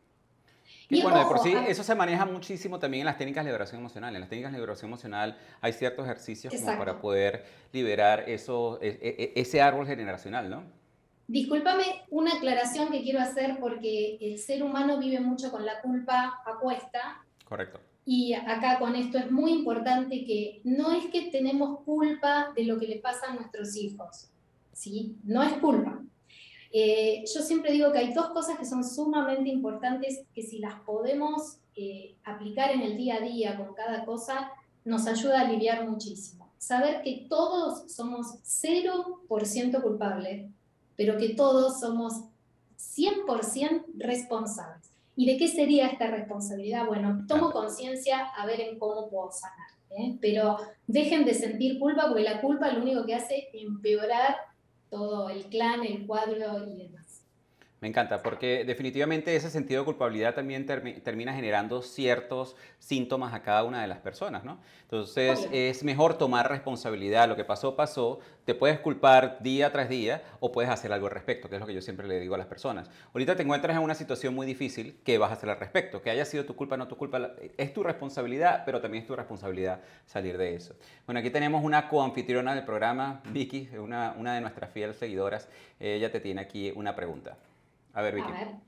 S2: Que
S1: Y
S2: bueno, de por
S1: ojo,
S2: sí
S1: a,
S2: eso se maneja muchísimo también en las técnicas de liberación emocional. En las técnicas de liberación emocional hay ciertos ejercicios como para
S1: exacto.
S2: poder liberar eso, e- e- ese árbol generacional, ¿no?
S1: Discúlpame una aclaración que quiero hacer porque el ser humano vive mucho con la culpa a cuesta.
S2: Correcto.
S1: Y acá con esto es muy importante que no es que tenemos culpa de lo que le pasa a nuestros hijos, ¿sí? No es culpa. Eh, yo siempre digo que hay dos cosas que son sumamente importantes que si las podemos eh, aplicar en el día a día con cada cosa, nos ayuda a aliviar muchísimo. Saber que todos somos cero por ciento culpables, pero que todos somos cien por ciento responsables. ¿Y de qué sería esta responsabilidad? Bueno, tomo conciencia a ver en cómo puedo sanar. ¿eh? Pero dejen de sentir culpa porque la culpa lo único que hace es empeorar todo el clan, el cuadro y demás.
S2: Me encanta, porque definitivamente ese sentido de culpabilidad también termi- termina generando ciertos síntomas a cada una de las personas, ¿no? Entonces
S1: Obvio.
S2: es mejor tomar responsabilidad. Lo que pasó, pasó. Te puedes culpar día tras día o puedes hacer algo al respecto, que es lo que yo siempre le digo a las personas. Ahorita te encuentras en una situación muy difícil, ¿qué vas a hacer al respecto? Que haya sido tu culpa o no tu culpa, es tu responsabilidad, pero también es tu responsabilidad salir de eso. Bueno, aquí tenemos una coanfitriona del programa, Vicky, una, una de nuestras fieles seguidoras. Ella te tiene aquí una pregunta. A ver, Vicky.
S1: A ver.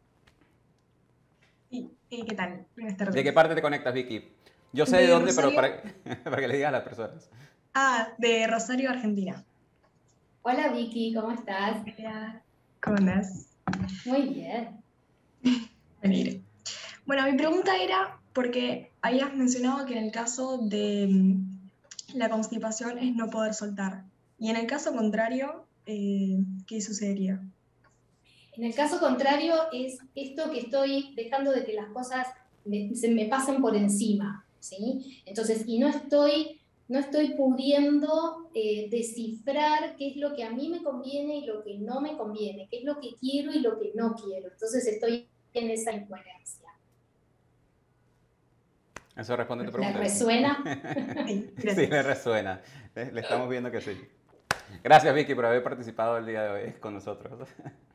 S3: Sí, eh, ¿qué tal? Buenas
S2: ¿De qué
S3: tardes.
S2: parte te conectas, Vicky? Yo sé de
S3: De
S2: dónde, pero
S3: Rosario.
S2: para, para que le digas a las personas.
S3: Ah, de Rosario, Argentina.
S1: Hola Vicky, ¿cómo estás?
S3: Hola, ¿cómo andás?
S1: Muy bien.
S3: Venir. Bueno, mi pregunta era, porque habías mencionado que en el caso de mm, la constipación es no poder soltar. Y en el caso contrario, eh, ¿qué sucedería?
S1: En el caso contrario es esto que estoy dejando de que las cosas me, se me pasen por encima, ¿sí? Entonces, y no estoy, no estoy pudiendo eh, descifrar qué es lo que a mí me conviene y lo que no me conviene, qué es lo que quiero y lo que no quiero. Entonces estoy en esa incoherencia.
S2: ¿Eso responde a tu
S1: ¿Le
S2: pregunta, Vicky?
S1: resuena?
S3: Sí,
S2: Sí,
S3: gracias.
S2: le resuena. Le, le estamos viendo que sí. Gracias, Vicky, por haber participado el día de hoy con nosotros.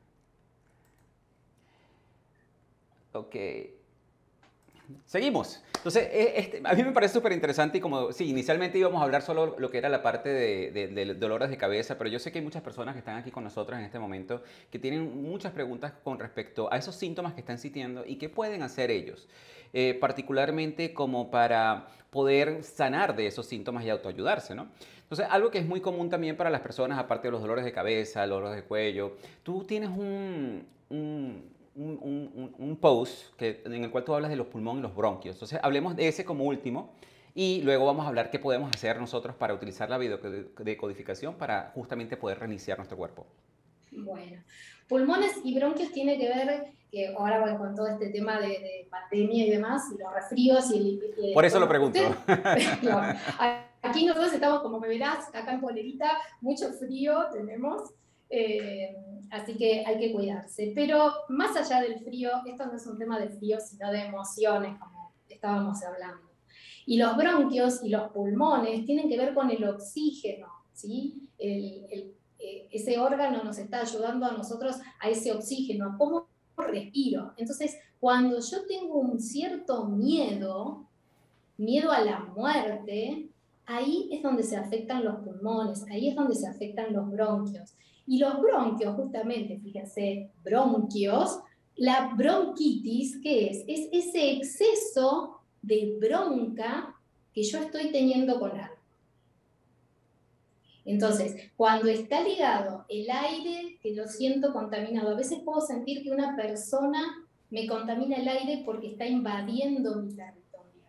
S2: Ok. Seguimos. Entonces, e- este, a mí me parece súper interesante y como, sí, inicialmente íbamos a hablar solo lo que era la parte de, de- de dolores de cabeza, pero yo sé que hay muchas personas que están aquí con nosotros en este momento que tienen muchas preguntas con respecto a esos síntomas que están sintiendo y qué pueden hacer ellos, eh, particularmente como para poder sanar de esos síntomas y autoayudarse, ¿no? Entonces, algo que es muy común también para las personas, aparte de los dolores de cabeza, los dolores de cuello, tú tienes un, un- un, un- un post que, en el cual tú hablas de los pulmones y los bronquios. Entonces, hablemos de ese como último y luego vamos a hablar qué podemos hacer nosotros para utilizar la videocodificación para justamente poder reiniciar nuestro cuerpo.
S1: Bueno, pulmones y bronquios tiene que ver, que ahora bueno, con todo este tema de, de pandemia y demás, y los resfríos y el... y,
S2: Por eso
S1: bueno,
S2: lo pregunto.
S1: usted, no, aquí nosotros estamos, como me verás, acá en polerita, mucho frío tenemos, eh, así que hay que cuidarse. Pero más allá del frío, esto no es un tema de frío, sino de emociones, como estábamos hablando. Y los bronquios y los pulmones tienen que ver con el oxígeno, ¿sí? El, el ese órgano nos está ayudando a nosotros a ese oxígeno, a cómo respiro. Entonces, cuando yo tengo un cierto miedo, miedo a la muerte, ahí es donde se afectan los pulmones, ahí es donde se afectan los bronquios. Y los bronquios, justamente, fíjense, bronquios, la bronquitis, ¿qué es? Es ese exceso de bronca que yo estoy teniendo con algo. Entonces, cuando está ligado el aire, que lo siento contaminado, a veces puedo sentir que una persona me contamina el aire porque está invadiendo mi territorio.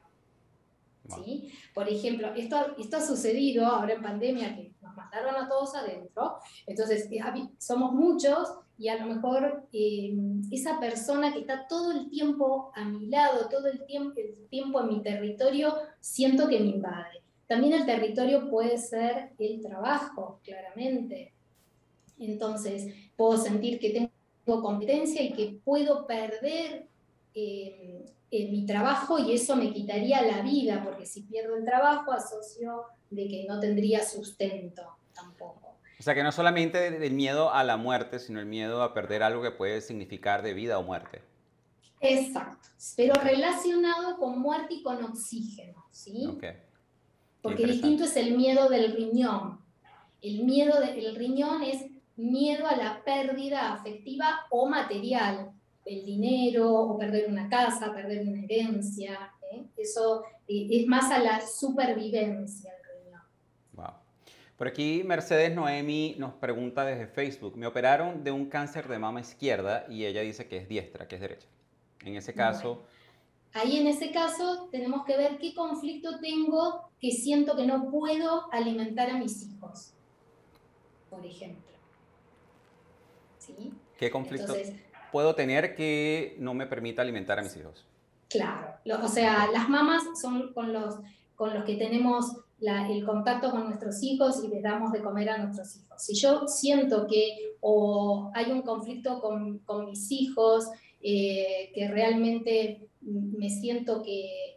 S1: ¿Sí? Por ejemplo, esto, esto ha sucedido ahora en pandemia, que nos mandaron a todos adentro, entonces somos muchos y a lo mejor eh, esa persona que está todo el tiempo a mi lado, todo el tiempo, el tiempo en mi territorio, siento que me invade. También el territorio puede ser el trabajo, claramente. Entonces, puedo sentir que tengo competencia y que puedo perder eh, en mi trabajo y eso me quitaría la vida, porque si pierdo el trabajo asocio de que no tendría sustento tampoco.
S2: O sea que no solamente el miedo a la muerte, sino el miedo a perder algo que puede significar de vida o muerte.
S1: Exacto, pero relacionado con muerte y con oxígeno, ¿sí?
S2: Okay.
S1: Porque distinto es el miedo del riñón. El miedo del riñón es miedo a la pérdida afectiva o material, el dinero, o perder una casa, perder una herencia, ¿eh? Eso eh, es más a la supervivencia del riñón.
S2: Wow. Por aquí Mercedes Noemi nos pregunta desde Facebook, me operaron de un cáncer de mama izquierda y ella dice que es diestra, que es derecha. En ese caso...
S1: Bueno, ahí en ese caso tenemos que ver qué conflicto tengo que siento que no puedo alimentar a mis hijos, por ejemplo. ¿Sí?
S2: ¿Qué conflicto
S1: Entonces,
S2: puedo tener que no me permita alimentar a mis hijos?
S1: Claro, lo, o sea, las mamás son con los, con los que tenemos la, el contacto con nuestros hijos y les damos de comer a nuestros hijos. Si yo siento que o hay un conflicto con, con mis hijos, eh, que realmente me siento que...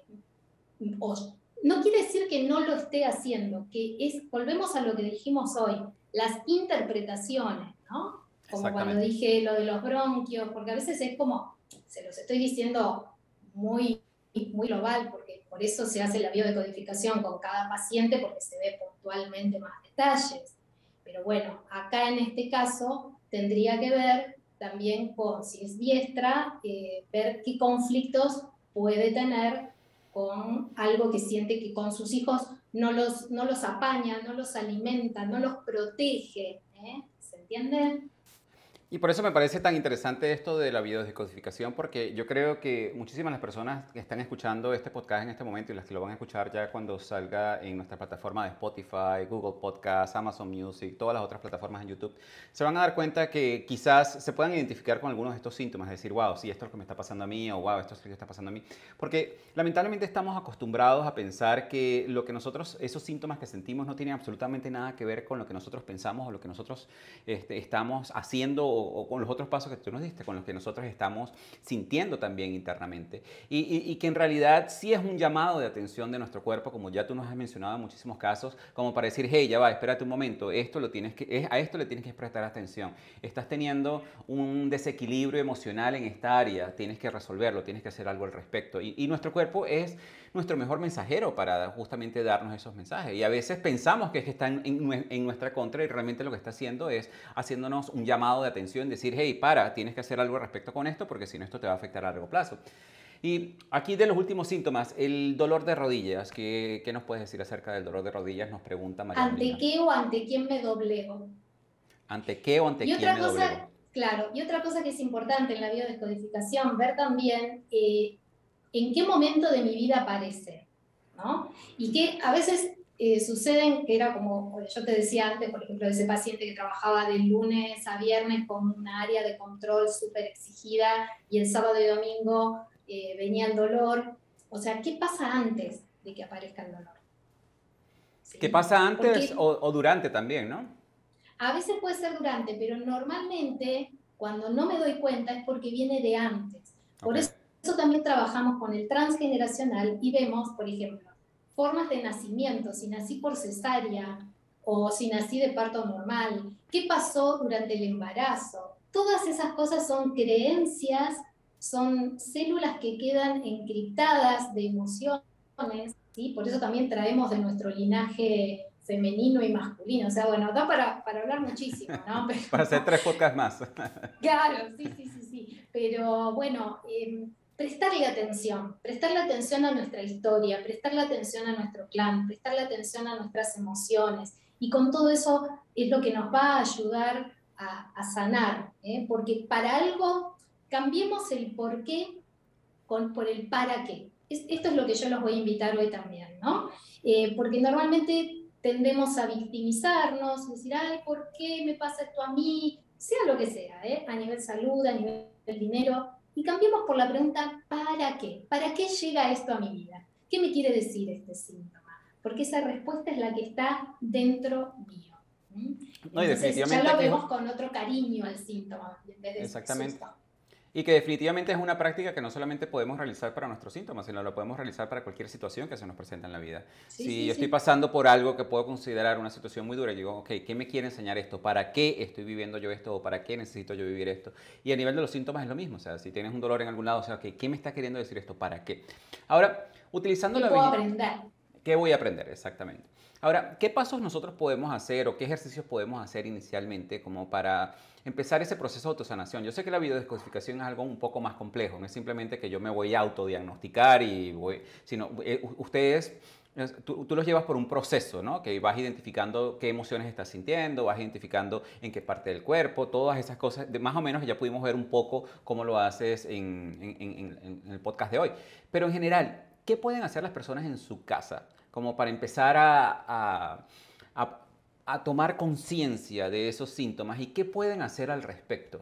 S1: O, no quiere decir que no lo esté haciendo, que es, volvemos a lo que dijimos hoy, las interpretaciones, ¿no? Como cuando dije lo de los bronquios, porque a veces es como, se los estoy diciendo muy, muy global, porque por eso se hace la biodecodificación con cada paciente, porque se ve puntualmente más detalles. Pero bueno, acá en este caso tendría que ver también con, si es diestra, eh, ver qué conflictos puede tener con algo que siente que con sus hijos no los, no los apaña, no los alimenta, no los protege, ¿eh? ¿Se entiende?
S2: Y por eso me parece tan interesante esto de la biodescodificación, porque yo creo que muchísimas las personas que están escuchando este podcast en este momento y las que lo van a escuchar ya cuando salga en nuestra plataforma de Spotify, Google Podcasts, Amazon Music, todas las otras plataformas en YouTube, se van a dar cuenta que quizás se puedan identificar con algunos de estos síntomas, decir, wow, sí, esto es lo que me está pasando a mí, o wow, esto es lo que está pasando a mí. Porque lamentablemente estamos acostumbrados a pensar que lo que nosotros, esos síntomas que sentimos no tienen absolutamente nada que ver con lo que nosotros pensamos o lo que nosotros este, estamos haciendo o, o con los otros pasos que tú nos diste, con los que nosotros estamos sintiendo también internamente. Y, y, y que en realidad sí es un llamado de atención de nuestro cuerpo, como ya tú nos has mencionado en muchísimos casos, como para decir, hey, ya va, espérate un momento, esto lo tienes que, a esto le tienes que prestar atención. Estás teniendo un desequilibrio emocional en esta área, tienes que resolverlo, tienes que hacer algo al respecto. Y, y nuestro cuerpo es nuestro mejor mensajero para justamente darnos esos mensajes. Y a veces pensamos que es que está en, en, en nuestra contra y realmente lo que está haciendo es haciéndonos un llamado de atención, decir, hey, para, tienes que hacer algo al respecto con esto porque si no esto te va a afectar a largo plazo. Y aquí de los últimos síntomas, el dolor de rodillas. ¿Qué, qué nos puedes decir acerca del dolor de rodillas? Nos pregunta María.
S1: ¿Ante Molina. qué o ante quién me doblego?
S2: ¿Ante qué o ante
S1: y
S2: quién
S1: otra
S2: me
S1: cosa,
S2: doblego?
S1: Claro, y otra cosa que es importante en la biodescodificación, ver también eh, en qué momento de mi vida aparece, ¿no? Y que a veces eh, suceden, que era como yo te decía antes, por ejemplo, de ese paciente que trabajaba de lunes a viernes con una área de control súper exigida y el sábado y domingo eh, venía el dolor. O sea, ¿qué pasa antes de que aparezca el dolor? ¿Sí?
S2: ¿Qué pasa antes
S1: Porque,
S2: o, o durante también, no?
S1: A veces puede ser durante, pero normalmente cuando no me doy cuenta es porque viene de antes. Por
S2: Okay.
S1: eso, eso también trabajamos con el transgeneracional y vemos, por ejemplo, formas de nacimiento, si nací por cesárea o si nací de parto normal, qué pasó durante el embarazo. Todas esas cosas son creencias, son células que quedan encriptadas de emociones ¿sí? Por eso también traemos de nuestro linaje femenino y masculino. O sea, bueno, da para, para hablar muchísimo, ¿no? Pero,
S2: para hacer tres podcasts más.
S1: Claro, sí, sí, sí, sí. Pero bueno, eh, prestarle atención, prestarle atención a nuestra historia, prestarle atención a nuestro clan, prestarle atención a nuestras emociones. Y con todo eso es lo que nos va a ayudar a, a sanar, ¿eh? Porque para algo cambiemos el por qué con, por el para qué. Es, esto es lo que yo los voy a invitar hoy también, ¿no? Eh, porque normalmente tendemos a victimizarnos, decir, ay, ¿por qué me pasa esto a mí? Sea lo que sea, ¿eh? A nivel salud, a nivel dinero, y cambiemos por la pregunta, ¿para qué? ¿Para qué llega esto a mi vida? ¿Qué me quiere decir este síntoma? Porque esa respuesta es la que está dentro mío. ¿Mm?
S2: No, y
S1: Entonces
S2: definitivamente
S1: ya lo
S2: que es-
S1: vemos con otro cariño al síntoma, en vez de
S2: Exactamente.
S1: susto.
S2: Y que definitivamente es una práctica que no solamente podemos realizar para nuestros síntomas, sino lo podemos realizar para cualquier situación que se nos presenta en la vida.
S1: Sí,
S2: Si
S1: sí,
S2: yo estoy
S1: sí.
S2: pasando por algo que puedo considerar una situación muy dura, yo digo, ok, ¿qué me quiere enseñar esto? ¿Para qué estoy viviendo yo esto? ¿O para qué necesito yo vivir esto? Y a nivel de los síntomas es lo mismo. O sea, si tienes un dolor en algún lado, o sea, okay, ¿qué me está queriendo decir esto? ¿Para qué? Ahora, utilizando
S1: ¿Qué
S2: la...
S1: puedo
S2: vigi-
S1: aprender?
S2: ¿Qué voy a aprender? Exactamente. Ahora, ¿qué pasos nosotros podemos hacer o qué ejercicios podemos hacer inicialmente como para empezar ese proceso de autosanación? Yo sé que la biodescodificación es algo un poco más complejo, no es simplemente que yo me voy a autodiagnosticar y voy, sino eh, ustedes, tú, tú los llevas por un proceso, ¿no? Que vas identificando qué emociones estás sintiendo, vas identificando en qué parte del cuerpo, todas esas cosas, de, más o menos ya pudimos ver un poco cómo lo haces en, en, en, en el podcast de hoy. Pero en general, ¿qué pueden hacer las personas en su casa como para empezar a, a, a, a tomar conciencia de esos síntomas y qué pueden hacer al respecto?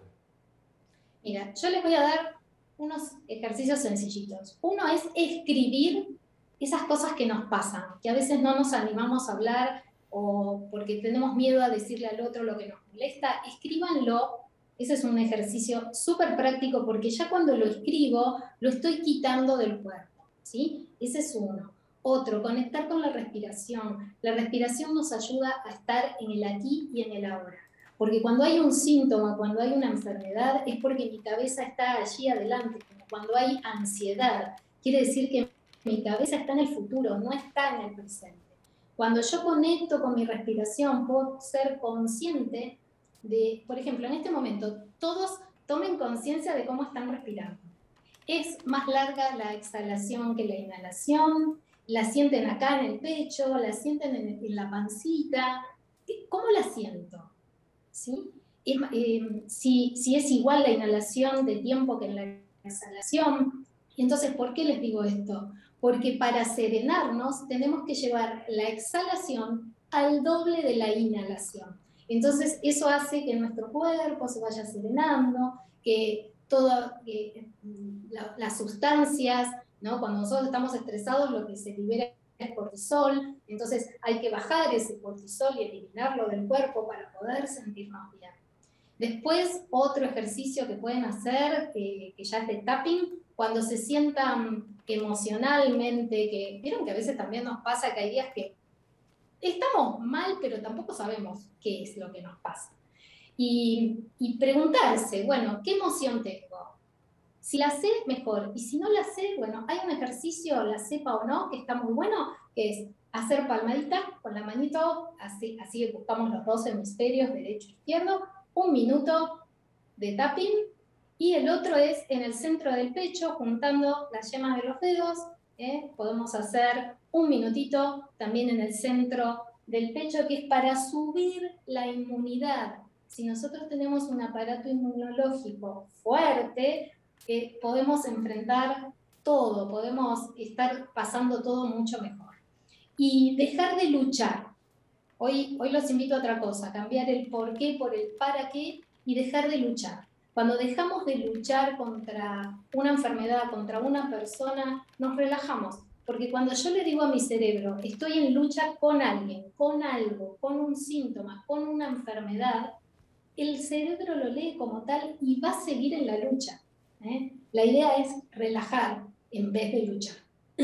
S1: Mira, yo les voy a dar unos ejercicios sencillitos. Uno es escribir esas cosas que nos pasan, que a veces no nos animamos a hablar o porque tenemos miedo a decirle al otro lo que nos molesta. Escríbanlo. Ese es un ejercicio súper práctico porque ya cuando lo escribo, lo estoy quitando del cuerpo, ¿sí? Ese es uno. Otro, conectar con la respiración. La respiración nos ayuda a estar en el aquí y en el ahora. Porque cuando hay un síntoma, cuando hay una enfermedad, es porque mi cabeza está allí adelante. Como cuando hay ansiedad, quiere decir que mi cabeza está en el futuro, no está en el presente. Cuando yo conecto con mi respiración, puedo ser consciente de, por ejemplo, en este momento, todos tomen conciencia de cómo están respirando. Es más larga la exhalación que la inhalación, la sienten acá en el pecho, la sienten en, en la pancita. ¿Cómo la siento? ¿Sí? Es, eh, si, si es igual la inhalación de tiempo que la exhalación. Entonces, ¿por qué les digo esto? Porque para serenarnos tenemos que llevar la exhalación al doble de la inhalación. Entonces, eso hace que nuestro cuerpo se vaya serenando, que todas eh, la, las sustancias, ¿no? Cuando nosotros estamos estresados, lo que se libera es cortisol, entonces hay que bajar ese cortisol y eliminarlo del cuerpo para poder sentirnos bien. Después, otro ejercicio que pueden hacer, eh, que ya es de tapping, cuando se sientan emocionalmente, que vieron que a veces también nos pasa que hay días que estamos mal, pero tampoco sabemos qué es lo que nos pasa. Y, y preguntarse, bueno, ¿qué emoción tengo? Si la sé, mejor. Y si no la sé, bueno, hay un ejercicio, la sepa o no, que está muy bueno, que es hacer palmadita con la manito, así, así buscamos los dos hemisferios, derecho e izquierdo, un minuto de tapping, y el otro es en el centro del pecho, juntando las yemas de los dedos. ¿eh? Podemos hacer un minutito también en el centro del pecho, que es para subir la inmunidad. Si nosotros tenemos un aparato inmunológico fuerte, eh, podemos enfrentar todo, podemos estar pasando todo mucho mejor. Y dejar de luchar. Hoy, hoy los invito a otra cosa, cambiar el por qué por el para qué y dejar de luchar. Cuando dejamos de luchar contra una enfermedad, contra una persona, nos relajamos. Porque cuando yo le digo a mi cerebro, estoy en lucha con alguien, con algo, con un síntoma, con una enfermedad, el cerebro lo lee como tal y va a seguir en la lucha. ¿eh? La idea es relajar en vez de luchar.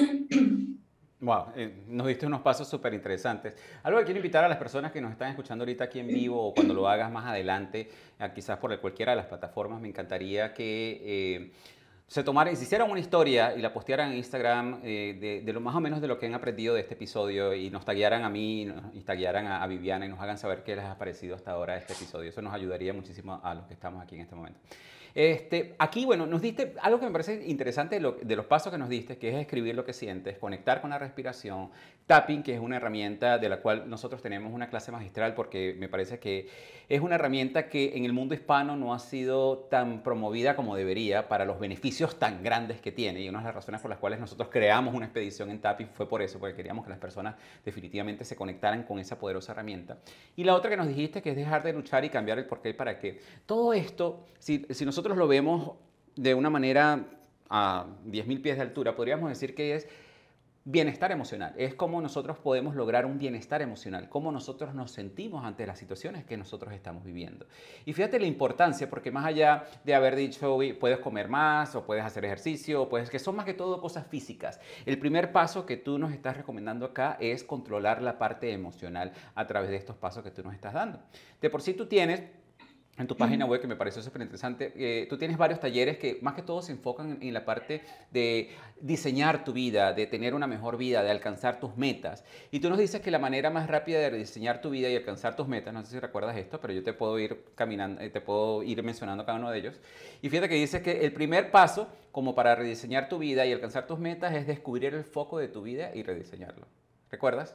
S2: Wow, eh, nos diste unos pasos súper interesantes. Algo que quiero invitar a las personas que nos están escuchando ahorita aquí en vivo o cuando lo hagas más adelante, eh, quizás por cualquiera de las plataformas, me encantaría que eh, se tomaran, si hicieran una historia y la postearan en Instagram eh, de, de lo más o menos de lo que han aprendido de este episodio y nos taguearan a mí y taguearan a, a Viviana y nos hagan saber qué les ha parecido hasta ahora este episodio. Eso nos ayudaría muchísimo a los que estamos aquí en este momento. Este, aquí, bueno, nos diste algo que me parece interesante de, lo, de los pasos que nos diste, que es escribir lo que sientes, conectar con la respiración, tapping, que es una herramienta de la cual nosotros tenemos una clase magistral porque me parece que es una herramienta que en el mundo hispano no ha sido tan promovida como debería para los beneficios tan grandes que tiene. Y una de las razones por las cuales nosotros creamos una expedición en tapping fue por eso, porque queríamos que las personas definitivamente se conectaran con esa poderosa herramienta. Y la otra que nos dijiste, que es dejar de luchar y cambiar el por qué y para qué. Todo esto, si, si nosotros lo vemos de una manera a diez mil pies de altura, podríamos decir que es bienestar emocional. Es cómo nosotros podemos lograr un bienestar emocional, cómo nosotros nos sentimos ante las situaciones que nosotros estamos viviendo. Y fíjate la importancia, porque más allá de haber dicho, puedes comer más, o puedes hacer ejercicio, o puedes, que son más que todo cosas físicas. El primer paso que tú nos estás recomendando acá es controlar la parte emocional a través de estos pasos que tú nos estás dando. De por sí tú tienes en tu página web, que me pareció súper interesante, eh, tú tienes varios talleres que más que todo se enfocan en, en la parte de diseñar tu vida, de tener una mejor vida, de alcanzar tus metas. Y tú nos dices que la manera más rápida de diseñar tu vida y alcanzar tus metas, no sé si recuerdas esto, pero yo te puedo ir caminando, te puedo ir mencionando cada uno de ellos. Y fíjate que dices que el primer paso, como para rediseñar tu vida y alcanzar tus metas, es descubrir el foco de tu vida y rediseñarlo. ¿Recuerdas?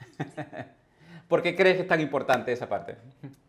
S2: ¿Por qué crees que es tan importante esa parte?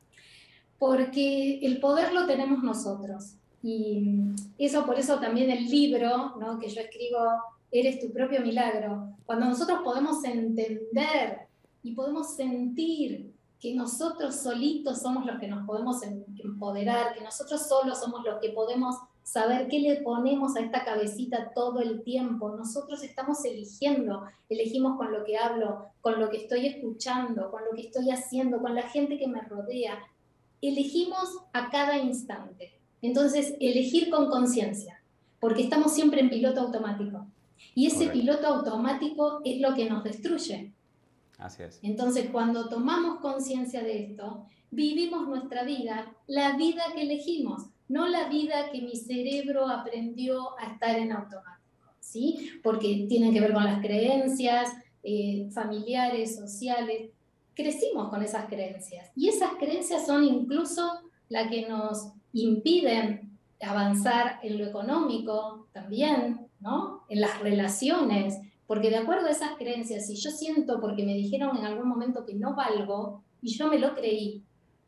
S1: Porque el poder lo tenemos nosotros. Y eso, por eso también el libro, ¿no?, que yo escribo, Eres tu propio milagro. Cuando nosotros podemos entender y podemos sentir que nosotros solitos somos los que nos podemos empoderar, que nosotros solos somos los que podemos saber qué le ponemos a esta cabecita todo el tiempo. Nosotros estamos eligiendo, elegimos con lo que hablo, con lo que estoy escuchando, con lo que estoy haciendo, con la gente que me rodea. Elegimos a cada instante. Entonces, elegir con conciencia, porque estamos siempre en piloto automático. Y ese
S2: Correcto.
S1: piloto automático es lo que nos destruye.
S2: Así es.
S1: Entonces, cuando tomamos conciencia de esto, vivimos nuestra vida, la vida que elegimos, no la vida que mi cerebro aprendió a estar en automático, ¿sí? Porque tienen que ver con las creencias eh, familiares, sociales. Crecimos con esas creencias y esas creencias son incluso las que nos impiden avanzar en lo económico también, ¿no? En las relaciones, porque de acuerdo a esas creencias, si yo siento porque me dijeron en algún momento que no valgo y yo me lo creí,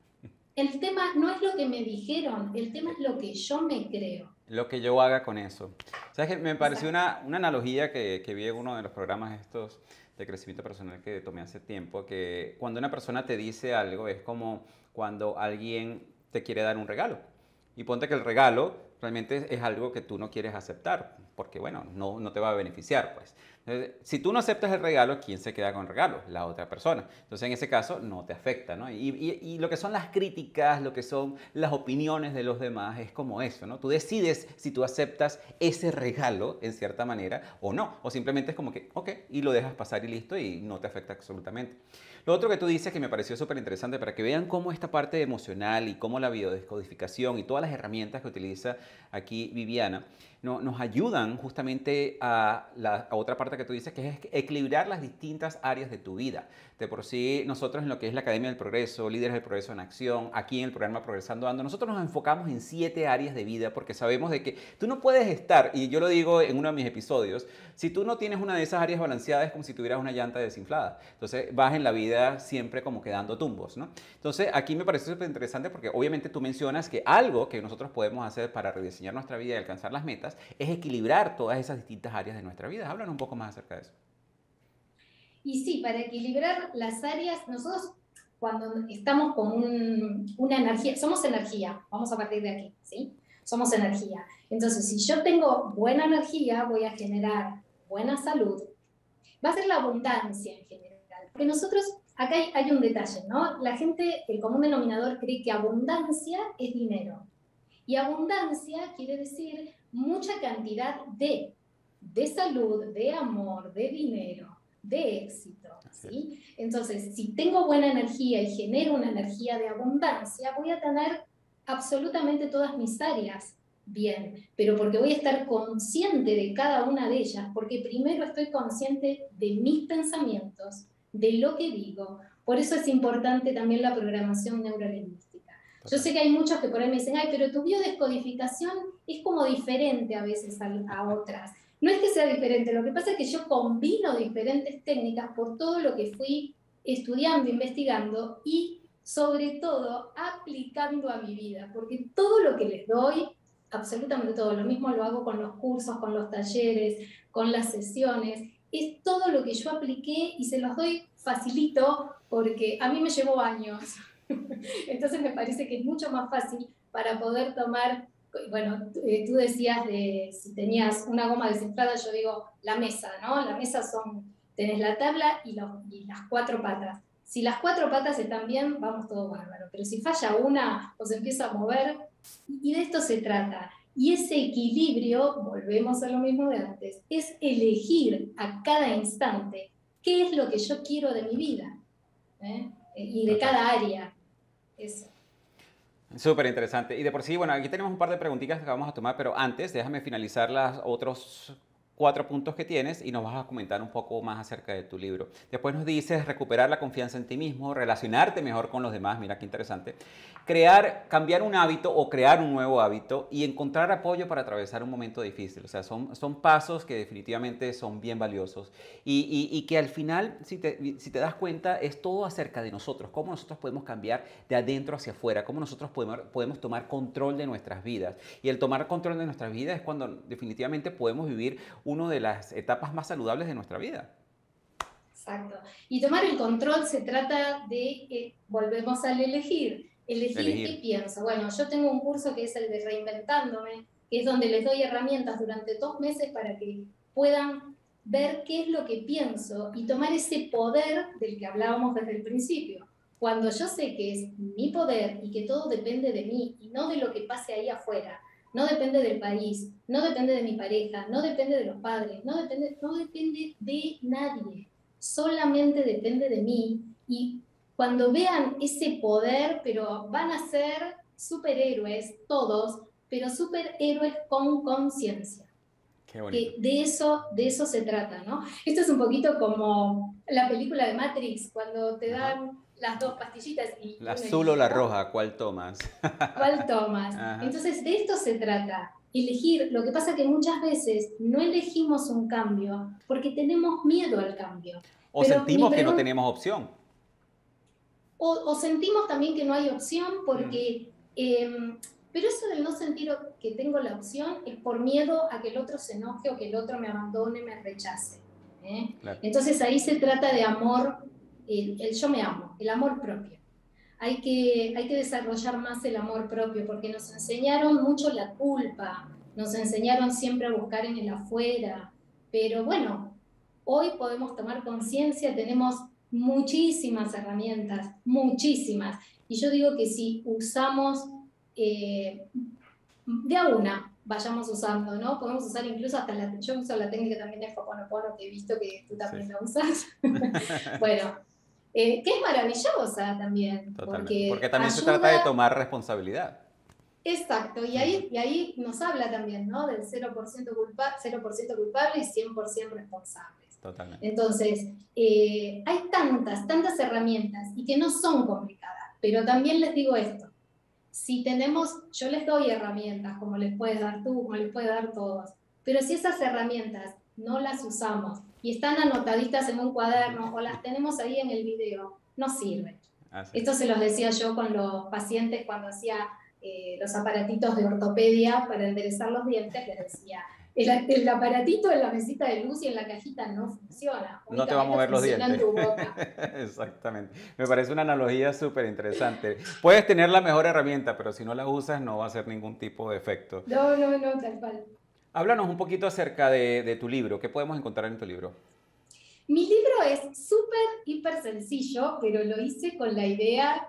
S1: el tema no es lo que me dijeron, el tema es lo que yo me creo.
S2: Lo que yo haga con eso. ¿Sabes qué? Me pareció una, una analogía que, que vi en uno de los programas estos de crecimiento personal que tomé hace tiempo, que cuando una persona te dice algo es como cuando alguien te quiere dar un regalo. Y ponte que el regalo realmente es algo que tú no quieres aceptar, porque bueno, no, no te va a beneficiar, pues. Entonces, si tú no aceptas el regalo, ¿quién se queda con el regalo? La otra persona. Entonces, en ese caso, no te afecta, ¿no? Y, y, y lo que son las críticas, lo que son las opiniones de los demás, es como eso, ¿no? Tú decides si tú aceptas ese regalo, en cierta manera, o no. O simplemente es como que, ok, y lo dejas pasar y listo, y no te afecta absolutamente. Lo otro que tú dices que me pareció súper interesante para que vean cómo esta parte emocional y cómo la biodescodificación y todas las herramientas que utiliza aquí Viviana no, nos ayudan justamente a la a otra parte que tú dices, que es equilibrar las distintas áreas de tu vida. De por sí, nosotros en lo que es la Academia del Progreso, Líderes del Progreso en Acción, aquí en el programa Progresando Ando, nosotros nos enfocamos en siete áreas de vida porque sabemos de que tú no puedes estar, y yo lo digo en uno de mis episodios, si tú no tienes una de esas áreas balanceadas es como si tuvieras una llanta desinflada. Entonces vas en la vida siempre como quedando tumbos, ¿no? Entonces aquí me parece súper interesante porque obviamente tú mencionas que algo que nosotros podemos hacer para rediseñar nuestra vida y alcanzar las metas es equilibrar todas esas distintas áreas de nuestra vida. Háblanos un poco más acerca de eso.
S1: Y sí, para equilibrar las áreas, nosotros cuando estamos con un, una energía, somos energía, vamos a partir de aquí, ¿sí? Somos energía. Entonces, si yo tengo buena energía, voy a generar buena salud. Va a ser la abundancia en general. Porque nosotros, acá hay, hay un detalle, ¿no? La gente, el común denominador cree que abundancia es dinero. Y abundancia quiere decir mucha cantidad de, de salud, de amor, de dinero, de éxito, ¿sí? Entonces, si tengo buena energía y genero una energía de abundancia, voy a tener absolutamente todas mis áreas bien, pero porque voy a estar consciente de cada una de ellas, porque primero estoy consciente de mis pensamientos, de lo que digo. Por eso es importante también la programación neurolingüística. Yo sé que hay muchos que por ahí me dicen, ay, pero tu biodescodificación es como diferente a veces a, a otras. No es que sea diferente, lo que pasa es que yo combino diferentes técnicas por todo lo que fui estudiando, investigando y sobre todo aplicando a mi vida, porque todo lo que les doy, absolutamente todo, lo mismo lo hago con los cursos, con los talleres, con las sesiones, es todo lo que yo apliqué y se los doy facilito porque a mí me llevó años. Entonces me parece que es mucho más fácil para poder tomar, bueno, tú decías de si tenías una goma desinflada, yo digo la mesa, ¿no? La mesa son, tenés la tabla y, los, y las cuatro patas. Si las cuatro patas están bien, vamos todo bárbaro, pero si falla una o se empieza a mover, y de esto se trata. Y ese equilibrio, volvemos a lo mismo de antes, es elegir a cada instante qué es lo que yo quiero de mi vida, ¿eh? Y de cada área. Eso.
S2: Súper interesante. Y de por sí, bueno, aquí tenemos un par de preguntitas que vamos a tomar, pero antes déjame finalizar los otros cuatro puntos que tienes y nos vas a comentar un poco más acerca de tu libro. Después nos dices recuperar la confianza en ti mismo, relacionarte mejor con los demás, mira qué interesante. Crear, cambiar un hábito o crear un nuevo hábito y encontrar apoyo para atravesar un momento difícil. O sea, son, son pasos que definitivamente son bien valiosos y, y, y que al final, si te, si te das cuenta, es todo acerca de nosotros, cómo nosotros podemos cambiar de adentro hacia afuera, cómo nosotros podemos, podemos tomar control de nuestras vidas. Y el tomar control de nuestras vidas es cuando definitivamente podemos vivir una de las etapas más saludables de nuestra vida.
S1: Exacto. Y tomar el control se trata de, eh, volvemos al elegir, elegir, elegir qué pienso. Bueno, yo tengo un curso que es el de Reinventándome, que es donde les doy herramientas durante dos meses para que puedan ver qué es lo que pienso y tomar ese poder del que hablábamos desde el principio. Cuando yo sé que es mi poder y que todo depende de mí y no de lo que pase ahí afuera, no depende del país, no depende de mi pareja, no depende de los padres, no depende, no depende de nadie, solamente depende de mí. Y cuando vean ese poder, pero van a ser superhéroes todos, pero superhéroes con conciencia.
S2: Qué bonito.
S1: Que de eso, de eso se trata, ¿no? Esto es un poquito como la película de Matrix, cuando te dan Ajá. las dos pastillitas. Y
S2: la azul o la roja, ¿cuál tomas?
S1: ¿Cuál tomas? Ajá. Entonces, de esto se trata, elegir. Lo que pasa es que muchas veces no elegimos un cambio porque tenemos miedo al cambio.
S2: O Pero sentimos que no tenemos opción.
S1: O, o sentimos también que no hay opción porque... Mm. Eh, Pero eso del no sentir que tengo la opción es por miedo a que el otro se enoje o que el otro me abandone, me rechace. ¿eh? Claro. Entonces ahí se trata de amor, el, el yo me amo, el amor propio. Hay que, hay que desarrollar más el amor propio porque nos enseñaron mucho la culpa, nos enseñaron siempre a buscar en el afuera. Pero bueno, hoy podemos tomar conciencia, tenemos muchísimas herramientas, muchísimas. Y yo digo que si usamos... Eh, de a una vayamos usando, ¿no? Podemos usar incluso hasta la, yo uso la técnica también de Ho'oponopono, que he visto que tú también sí. la usas. Bueno, eh, que es maravillosa también.
S2: Totalmente.
S1: Porque,
S2: porque también
S1: ayuda...
S2: se trata de tomar responsabilidad.
S1: Exacto, y ahí, y ahí nos habla también, ¿no? Del cero por ciento culpa, cero por ciento culpable y cien por ciento responsables.
S2: Totalmente.
S1: Entonces, eh, hay tantas, tantas herramientas y que no son complicadas, pero también les digo esto. Si tenemos, yo les doy herramientas, como les puedes dar tú, como les puede dar todos, pero si esas herramientas no las usamos y están anotaditas en un cuaderno o las tenemos ahí en el video, no sirven. Así. Esto se los decía yo con los pacientes cuando hacía eh, los aparatitos de ortopedia para enderezar los dientes, les decía, el, el aparatito en la mesita de luz y en la cajita no funciona.
S2: No te va a mover los dientes.
S1: En tu boca.
S2: Exactamente. Me parece una analogía súper interesante. Puedes tener la mejor herramienta, pero si no la usas no va a hacer ningún tipo de efecto.
S1: No, no, no, tal cual.
S2: Háblanos un poquito acerca de, de tu libro. ¿Qué podemos encontrar en tu libro?
S1: Mi libro es súper, hiper sencillo, pero lo hice con la idea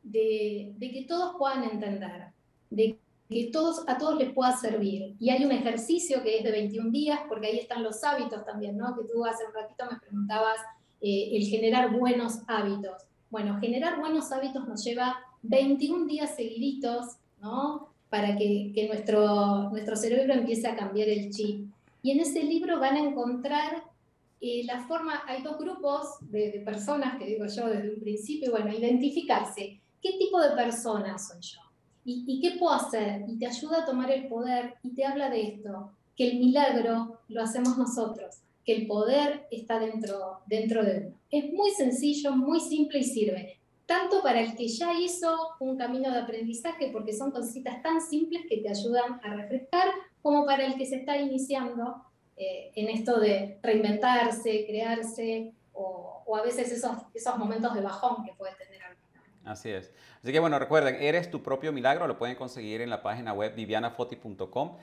S1: de, de que todos puedan entender, de que todos, a todos les pueda servir. Y hay un ejercicio que es de veintiún días, porque ahí están los hábitos también, ¿no? Que tú hace un ratito me preguntabas eh, el generar buenos hábitos. Bueno, generar buenos hábitos nos lleva veintiún días seguiditos, ¿no? para que, que nuestro, nuestro cerebro empiece a cambiar el chip. Y en ese libro van a encontrar eh, la forma, hay dos grupos de, de personas, que digo yo desde un principio, y bueno, identificarse. ¿Qué tipo de persona soy yo? ¿Y, ¿Y qué puedo hacer? Y te ayuda a tomar el poder y te habla de esto, que el milagro lo hacemos nosotros, que el poder está dentro, dentro de uno. Es muy sencillo, muy simple y sirve. Tanto para el que ya hizo un camino de aprendizaje, porque son cositas tan simples que te ayudan a refrescar, como para el que se está iniciando eh, en esto de reinventarse, crearse, o, o a veces esos, esos momentos de bajón que puede tener alguno.
S2: Así es. Así que bueno, recuerden, Eres tu propio milagro, lo pueden conseguir en la página web viviana foti punto com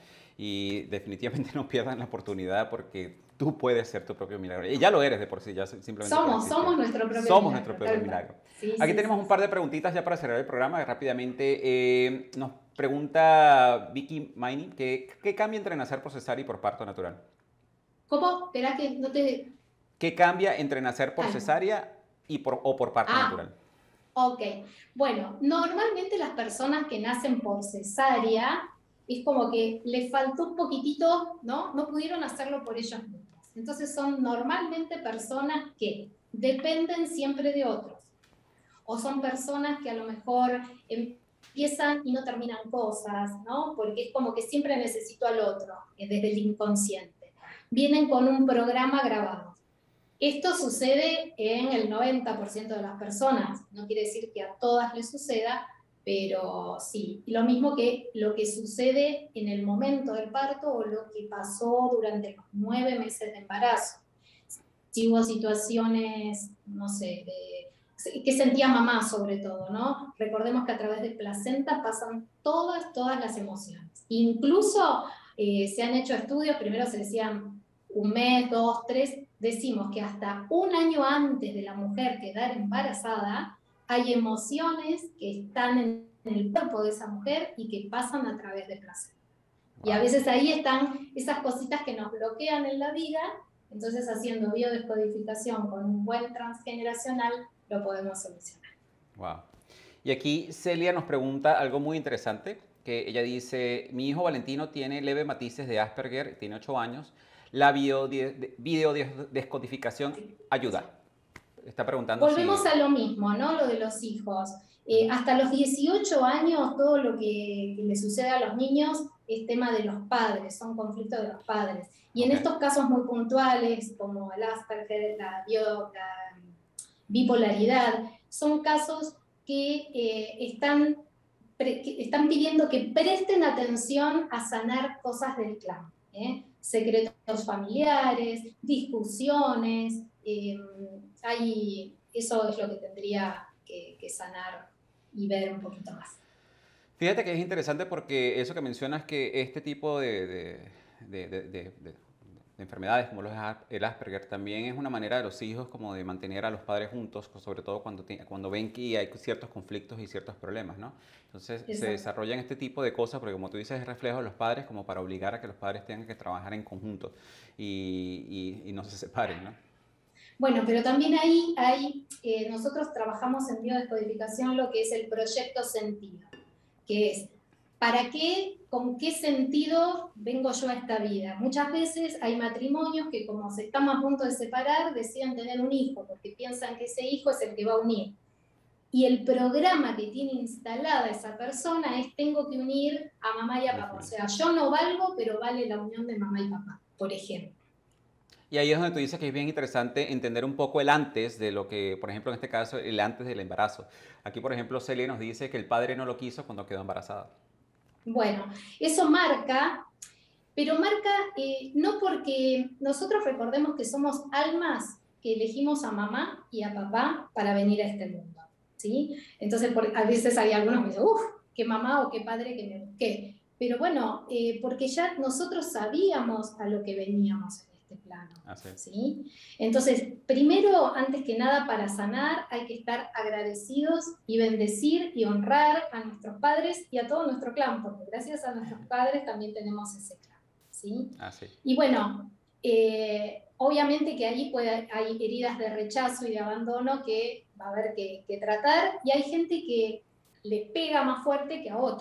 S2: y definitivamente no pierdan la oportunidad porque tú puedes ser tu propio milagro. Y ya lo eres de por sí, ya simplemente
S1: Somos, somos nuestro propio
S2: somos
S1: milagro.
S2: nuestro propio milagro.
S1: Sí,
S2: Aquí
S1: sí,
S2: tenemos
S1: sí,
S2: un par de preguntitas ya para cerrar el programa rápidamente. Eh, nos pregunta Vicky Maini, ¿qué, ¿qué cambia entre nacer por cesárea y por parto natural?
S1: ¿Cómo? Esperá que no te...
S2: ¿Qué cambia entre nacer por
S1: Ay.
S2: cesárea y por, o por parto
S1: Ah,
S2: natural?
S1: ok. Bueno, normalmente las personas que nacen por cesárea es como que les faltó un poquitito, ¿no? No pudieron hacerlo por ellos mismos. Entonces son normalmente personas que dependen siempre de otros. O son personas que a lo mejor empiezan y no terminan cosas, ¿no? Porque es como que siempre necesito al otro, desde el inconsciente. Vienen con un programa grabado. Esto sucede en el noventa por ciento de las personas, no quiere decir que a todas les suceda, pero sí. Lo mismo que lo que sucede en el momento del parto o lo que pasó durante los nueve meses de embarazo. Si hubo situaciones, no sé, de, que sentía mamá sobre todo, ¿no? Recordemos que a través de placenta pasan todas, todas las emociones. Incluso eh, se han hecho estudios, primero se decían un mes, dos, tres, decimos que hasta un año antes de la mujer quedar embarazada, hay emociones que están en el cuerpo de esa mujer y que pasan a través de placenta. Wow. Y a veces ahí están esas cositas que nos bloquean en la vida, entonces haciendo biodescodificación con un buen transgeneracional lo podemos solucionar.
S2: Wow. Y aquí Celia nos pregunta algo muy interesante, que ella dice, mi hijo Valentino tiene leves matices de Asperger, tiene ocho años, ¿la biodescodificación ayuda? Está preguntando.
S1: Volvemos si... a lo mismo, ¿no? Lo de los hijos. Eh, hasta los dieciocho años, todo lo que, que le sucede a los niños es tema de los padres, son conflictos de los padres. Y okay. En estos casos muy puntuales, como el Asperger, la, bio, la bipolaridad, son casos que, eh, están, pre, que están pidiendo que presten atención a sanar cosas del clan, ¿eh? Secretos familiares, discusiones, eh, hay, eso es lo que tendría que, que sanar y ver un poquito más.
S2: Fíjate que es interesante porque eso que mencionas, que este tipo de, de, de, de, de, de enfermedades como los, el Asperger también es una manera de los hijos como de mantener a los padres juntos, sobre todo cuando, cuando ven que hay ciertos conflictos y ciertos problemas, ¿no? Entonces Exacto. Se desarrollan este tipo de cosas porque, como tú dices, es reflejo de los padres como para obligar a que los padres tengan que trabajar en conjunto y, y, y no se separen, ¿no?
S1: Bueno, pero también ahí hay, eh, nosotros trabajamos en biodescodificación lo que es el proyecto sentido, que es, ¿para qué, con qué sentido vengo yo a esta vida? Muchas veces hay matrimonios que como se están a punto de separar, deciden tener un hijo, porque piensan que ese hijo es el que va a unir. Y el programa que tiene instalada esa persona es, tengo que unir a mamá y a papá. O sea, yo no valgo, pero vale la unión de mamá y papá, por ejemplo.
S2: Y ahí es donde tú dices que es bien interesante entender un poco el antes de lo que, por ejemplo, en este caso, el antes del embarazo. Aquí, por ejemplo, Celia nos dice que el padre no lo quiso cuando quedó embarazada.
S1: Bueno, eso marca, pero marca eh, no porque nosotros recordemos que somos almas que elegimos a mamá y a papá para venir a este mundo, ¿sí? Entonces, por, a veces hay algunos que dicen, uff, qué mamá o qué padre que me busqué. Pero bueno, eh, porque ya nosotros sabíamos a lo que veníamos plano, ¿sí? Entonces, primero, antes que nada, para sanar hay que estar agradecidos y bendecir y honrar a nuestros padres y a todo nuestro clan, porque gracias a nuestros padres también tenemos ese clan, ¿sí?
S2: Ah, sí.
S1: Y bueno, eh, obviamente que ahí puede, hay heridas de rechazo y de abandono que va a haber que, que tratar, y hay gente que le pega más fuerte que a otras.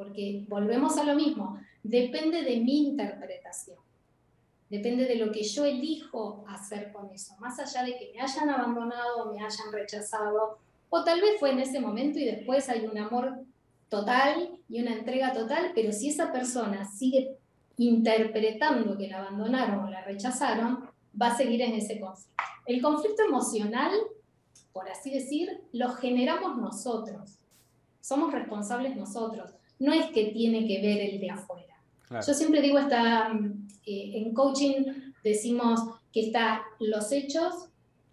S1: porque volvemos a lo mismo, depende de mi interpretación, depende de lo que yo elijo hacer con eso, más allá de que me hayan abandonado o me hayan rechazado, o tal vez fue en ese momento y después hay un amor total y una entrega total, pero si esa persona sigue interpretando que la abandonaron o la rechazaron, va a seguir en ese conflicto. El conflicto emocional, por así decir, lo generamos nosotros. Somos responsables nosotros. No es que tiene que ver el de afuera. Claro. Yo siempre digo, está, eh, en coaching decimos que está los hechos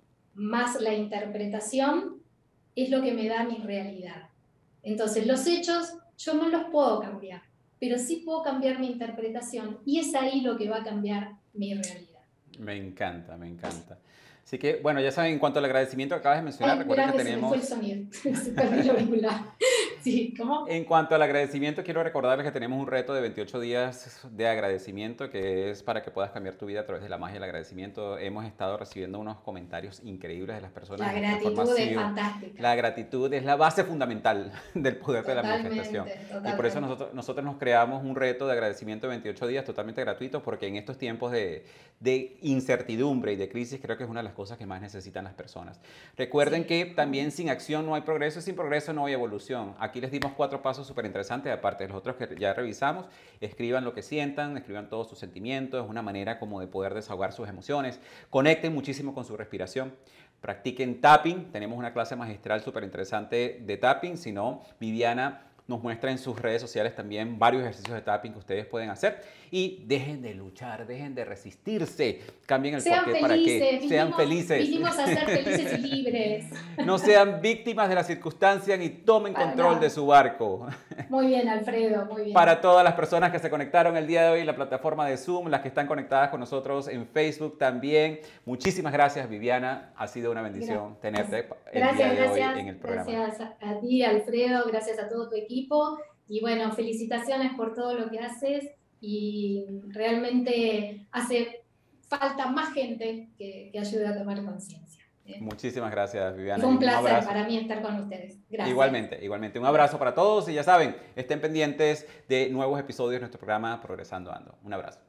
S1: más la interpretación es lo que me da mi realidad. Entonces, los hechos yo no los puedo cambiar, pero sí puedo cambiar mi interpretación y es ahí lo que va a cambiar mi realidad.
S2: Me encanta, me encanta. Así que, bueno, ya saben, en cuanto al agradecimiento que acabas de mencionar,
S1: Ay,
S2: recuerden que
S1: que
S2: tenemos...
S1: Se me fue el sonido, se perdió el auricular. Sí, ¿cómo?
S2: En cuanto al agradecimiento, quiero recordarles que tenemos un reto de veintiocho días de agradecimiento, que es para que puedas cambiar tu vida a través de la magia del agradecimiento. Hemos estado recibiendo unos comentarios increíbles de las personas.
S1: La gratitud es fantástica.
S2: La gratitud es la base fundamental del poder
S1: Totalmente,
S2: de la manifestación.
S1: Totalmente.
S2: Y por eso nosotros, nosotros nos creamos un reto de agradecimiento de veintiocho días totalmente gratuito, porque en estos tiempos de, de incertidumbre y de crisis creo que es una de las cosas que más necesitan las personas. Recuerden sí. que también sin acción no hay progreso y sin progreso no hay evolución. Aquí les dimos cuatro pasos súper interesantes, aparte de los otros que ya revisamos. Escriban lo que sientan, escriban todos sus sentimientos, es una manera como de poder desahogar sus emociones. Conecten muchísimo con su respiración. Practiquen tapping, tenemos una clase magistral súper interesante de tapping. Si no, Viviana nos muestra en sus redes sociales también varios ejercicios de tapping que ustedes pueden hacer. Y dejen de luchar, dejen de resistirse, cambien el
S1: sean
S2: porqué
S1: felices,
S2: para que
S1: vinimos,
S2: sean felices.
S1: Vinimos a ser felices y libres.
S2: No sean víctimas de las circunstancias ni tomen para control nada. de su barco.
S1: Muy bien, Alfredo, muy bien.
S2: Para todas las personas que se conectaron el día de hoy en la plataforma de Zoom, las que están conectadas con nosotros en Facebook también, muchísimas gracias, Viviana. Ha sido una bendición gracias. tenerte el
S1: gracias,
S2: día de
S1: gracias,
S2: hoy en el programa.
S1: Gracias a ti, Alfredo, gracias a todo tu equipo. Y bueno, felicitaciones por todo lo que haces y realmente hace falta más gente que, que ayude a tomar conciencia. ¿eh?
S2: Muchísimas gracias, Viviana.
S1: Fue un placer un para mí estar con ustedes. Gracias.
S2: Igualmente, igualmente. Un abrazo para todos y ya saben, estén pendientes de nuevos episodios de nuestro programa Progresando Ando. Un abrazo.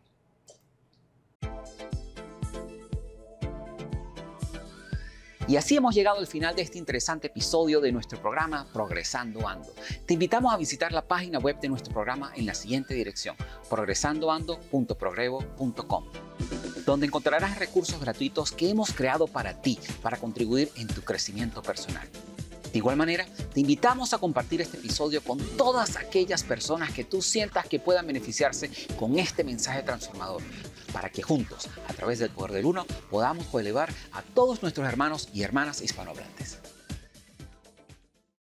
S4: Y así hemos llegado al final de este interesante episodio de nuestro programa Progresando Ando. Te invitamos a visitar la página web de nuestro programa en la siguiente dirección, progresando ando punto progreso punto com, donde encontrarás recursos gratuitos que hemos creado para ti, para contribuir en tu crecimiento personal. De igual manera, te invitamos a compartir este episodio con todas aquellas personas que tú sientas que puedan beneficiarse con este mensaje transformador, para que juntos, a través del poder del uno, podamos elevar a todos nuestros hermanos y hermanas hispanohablantes.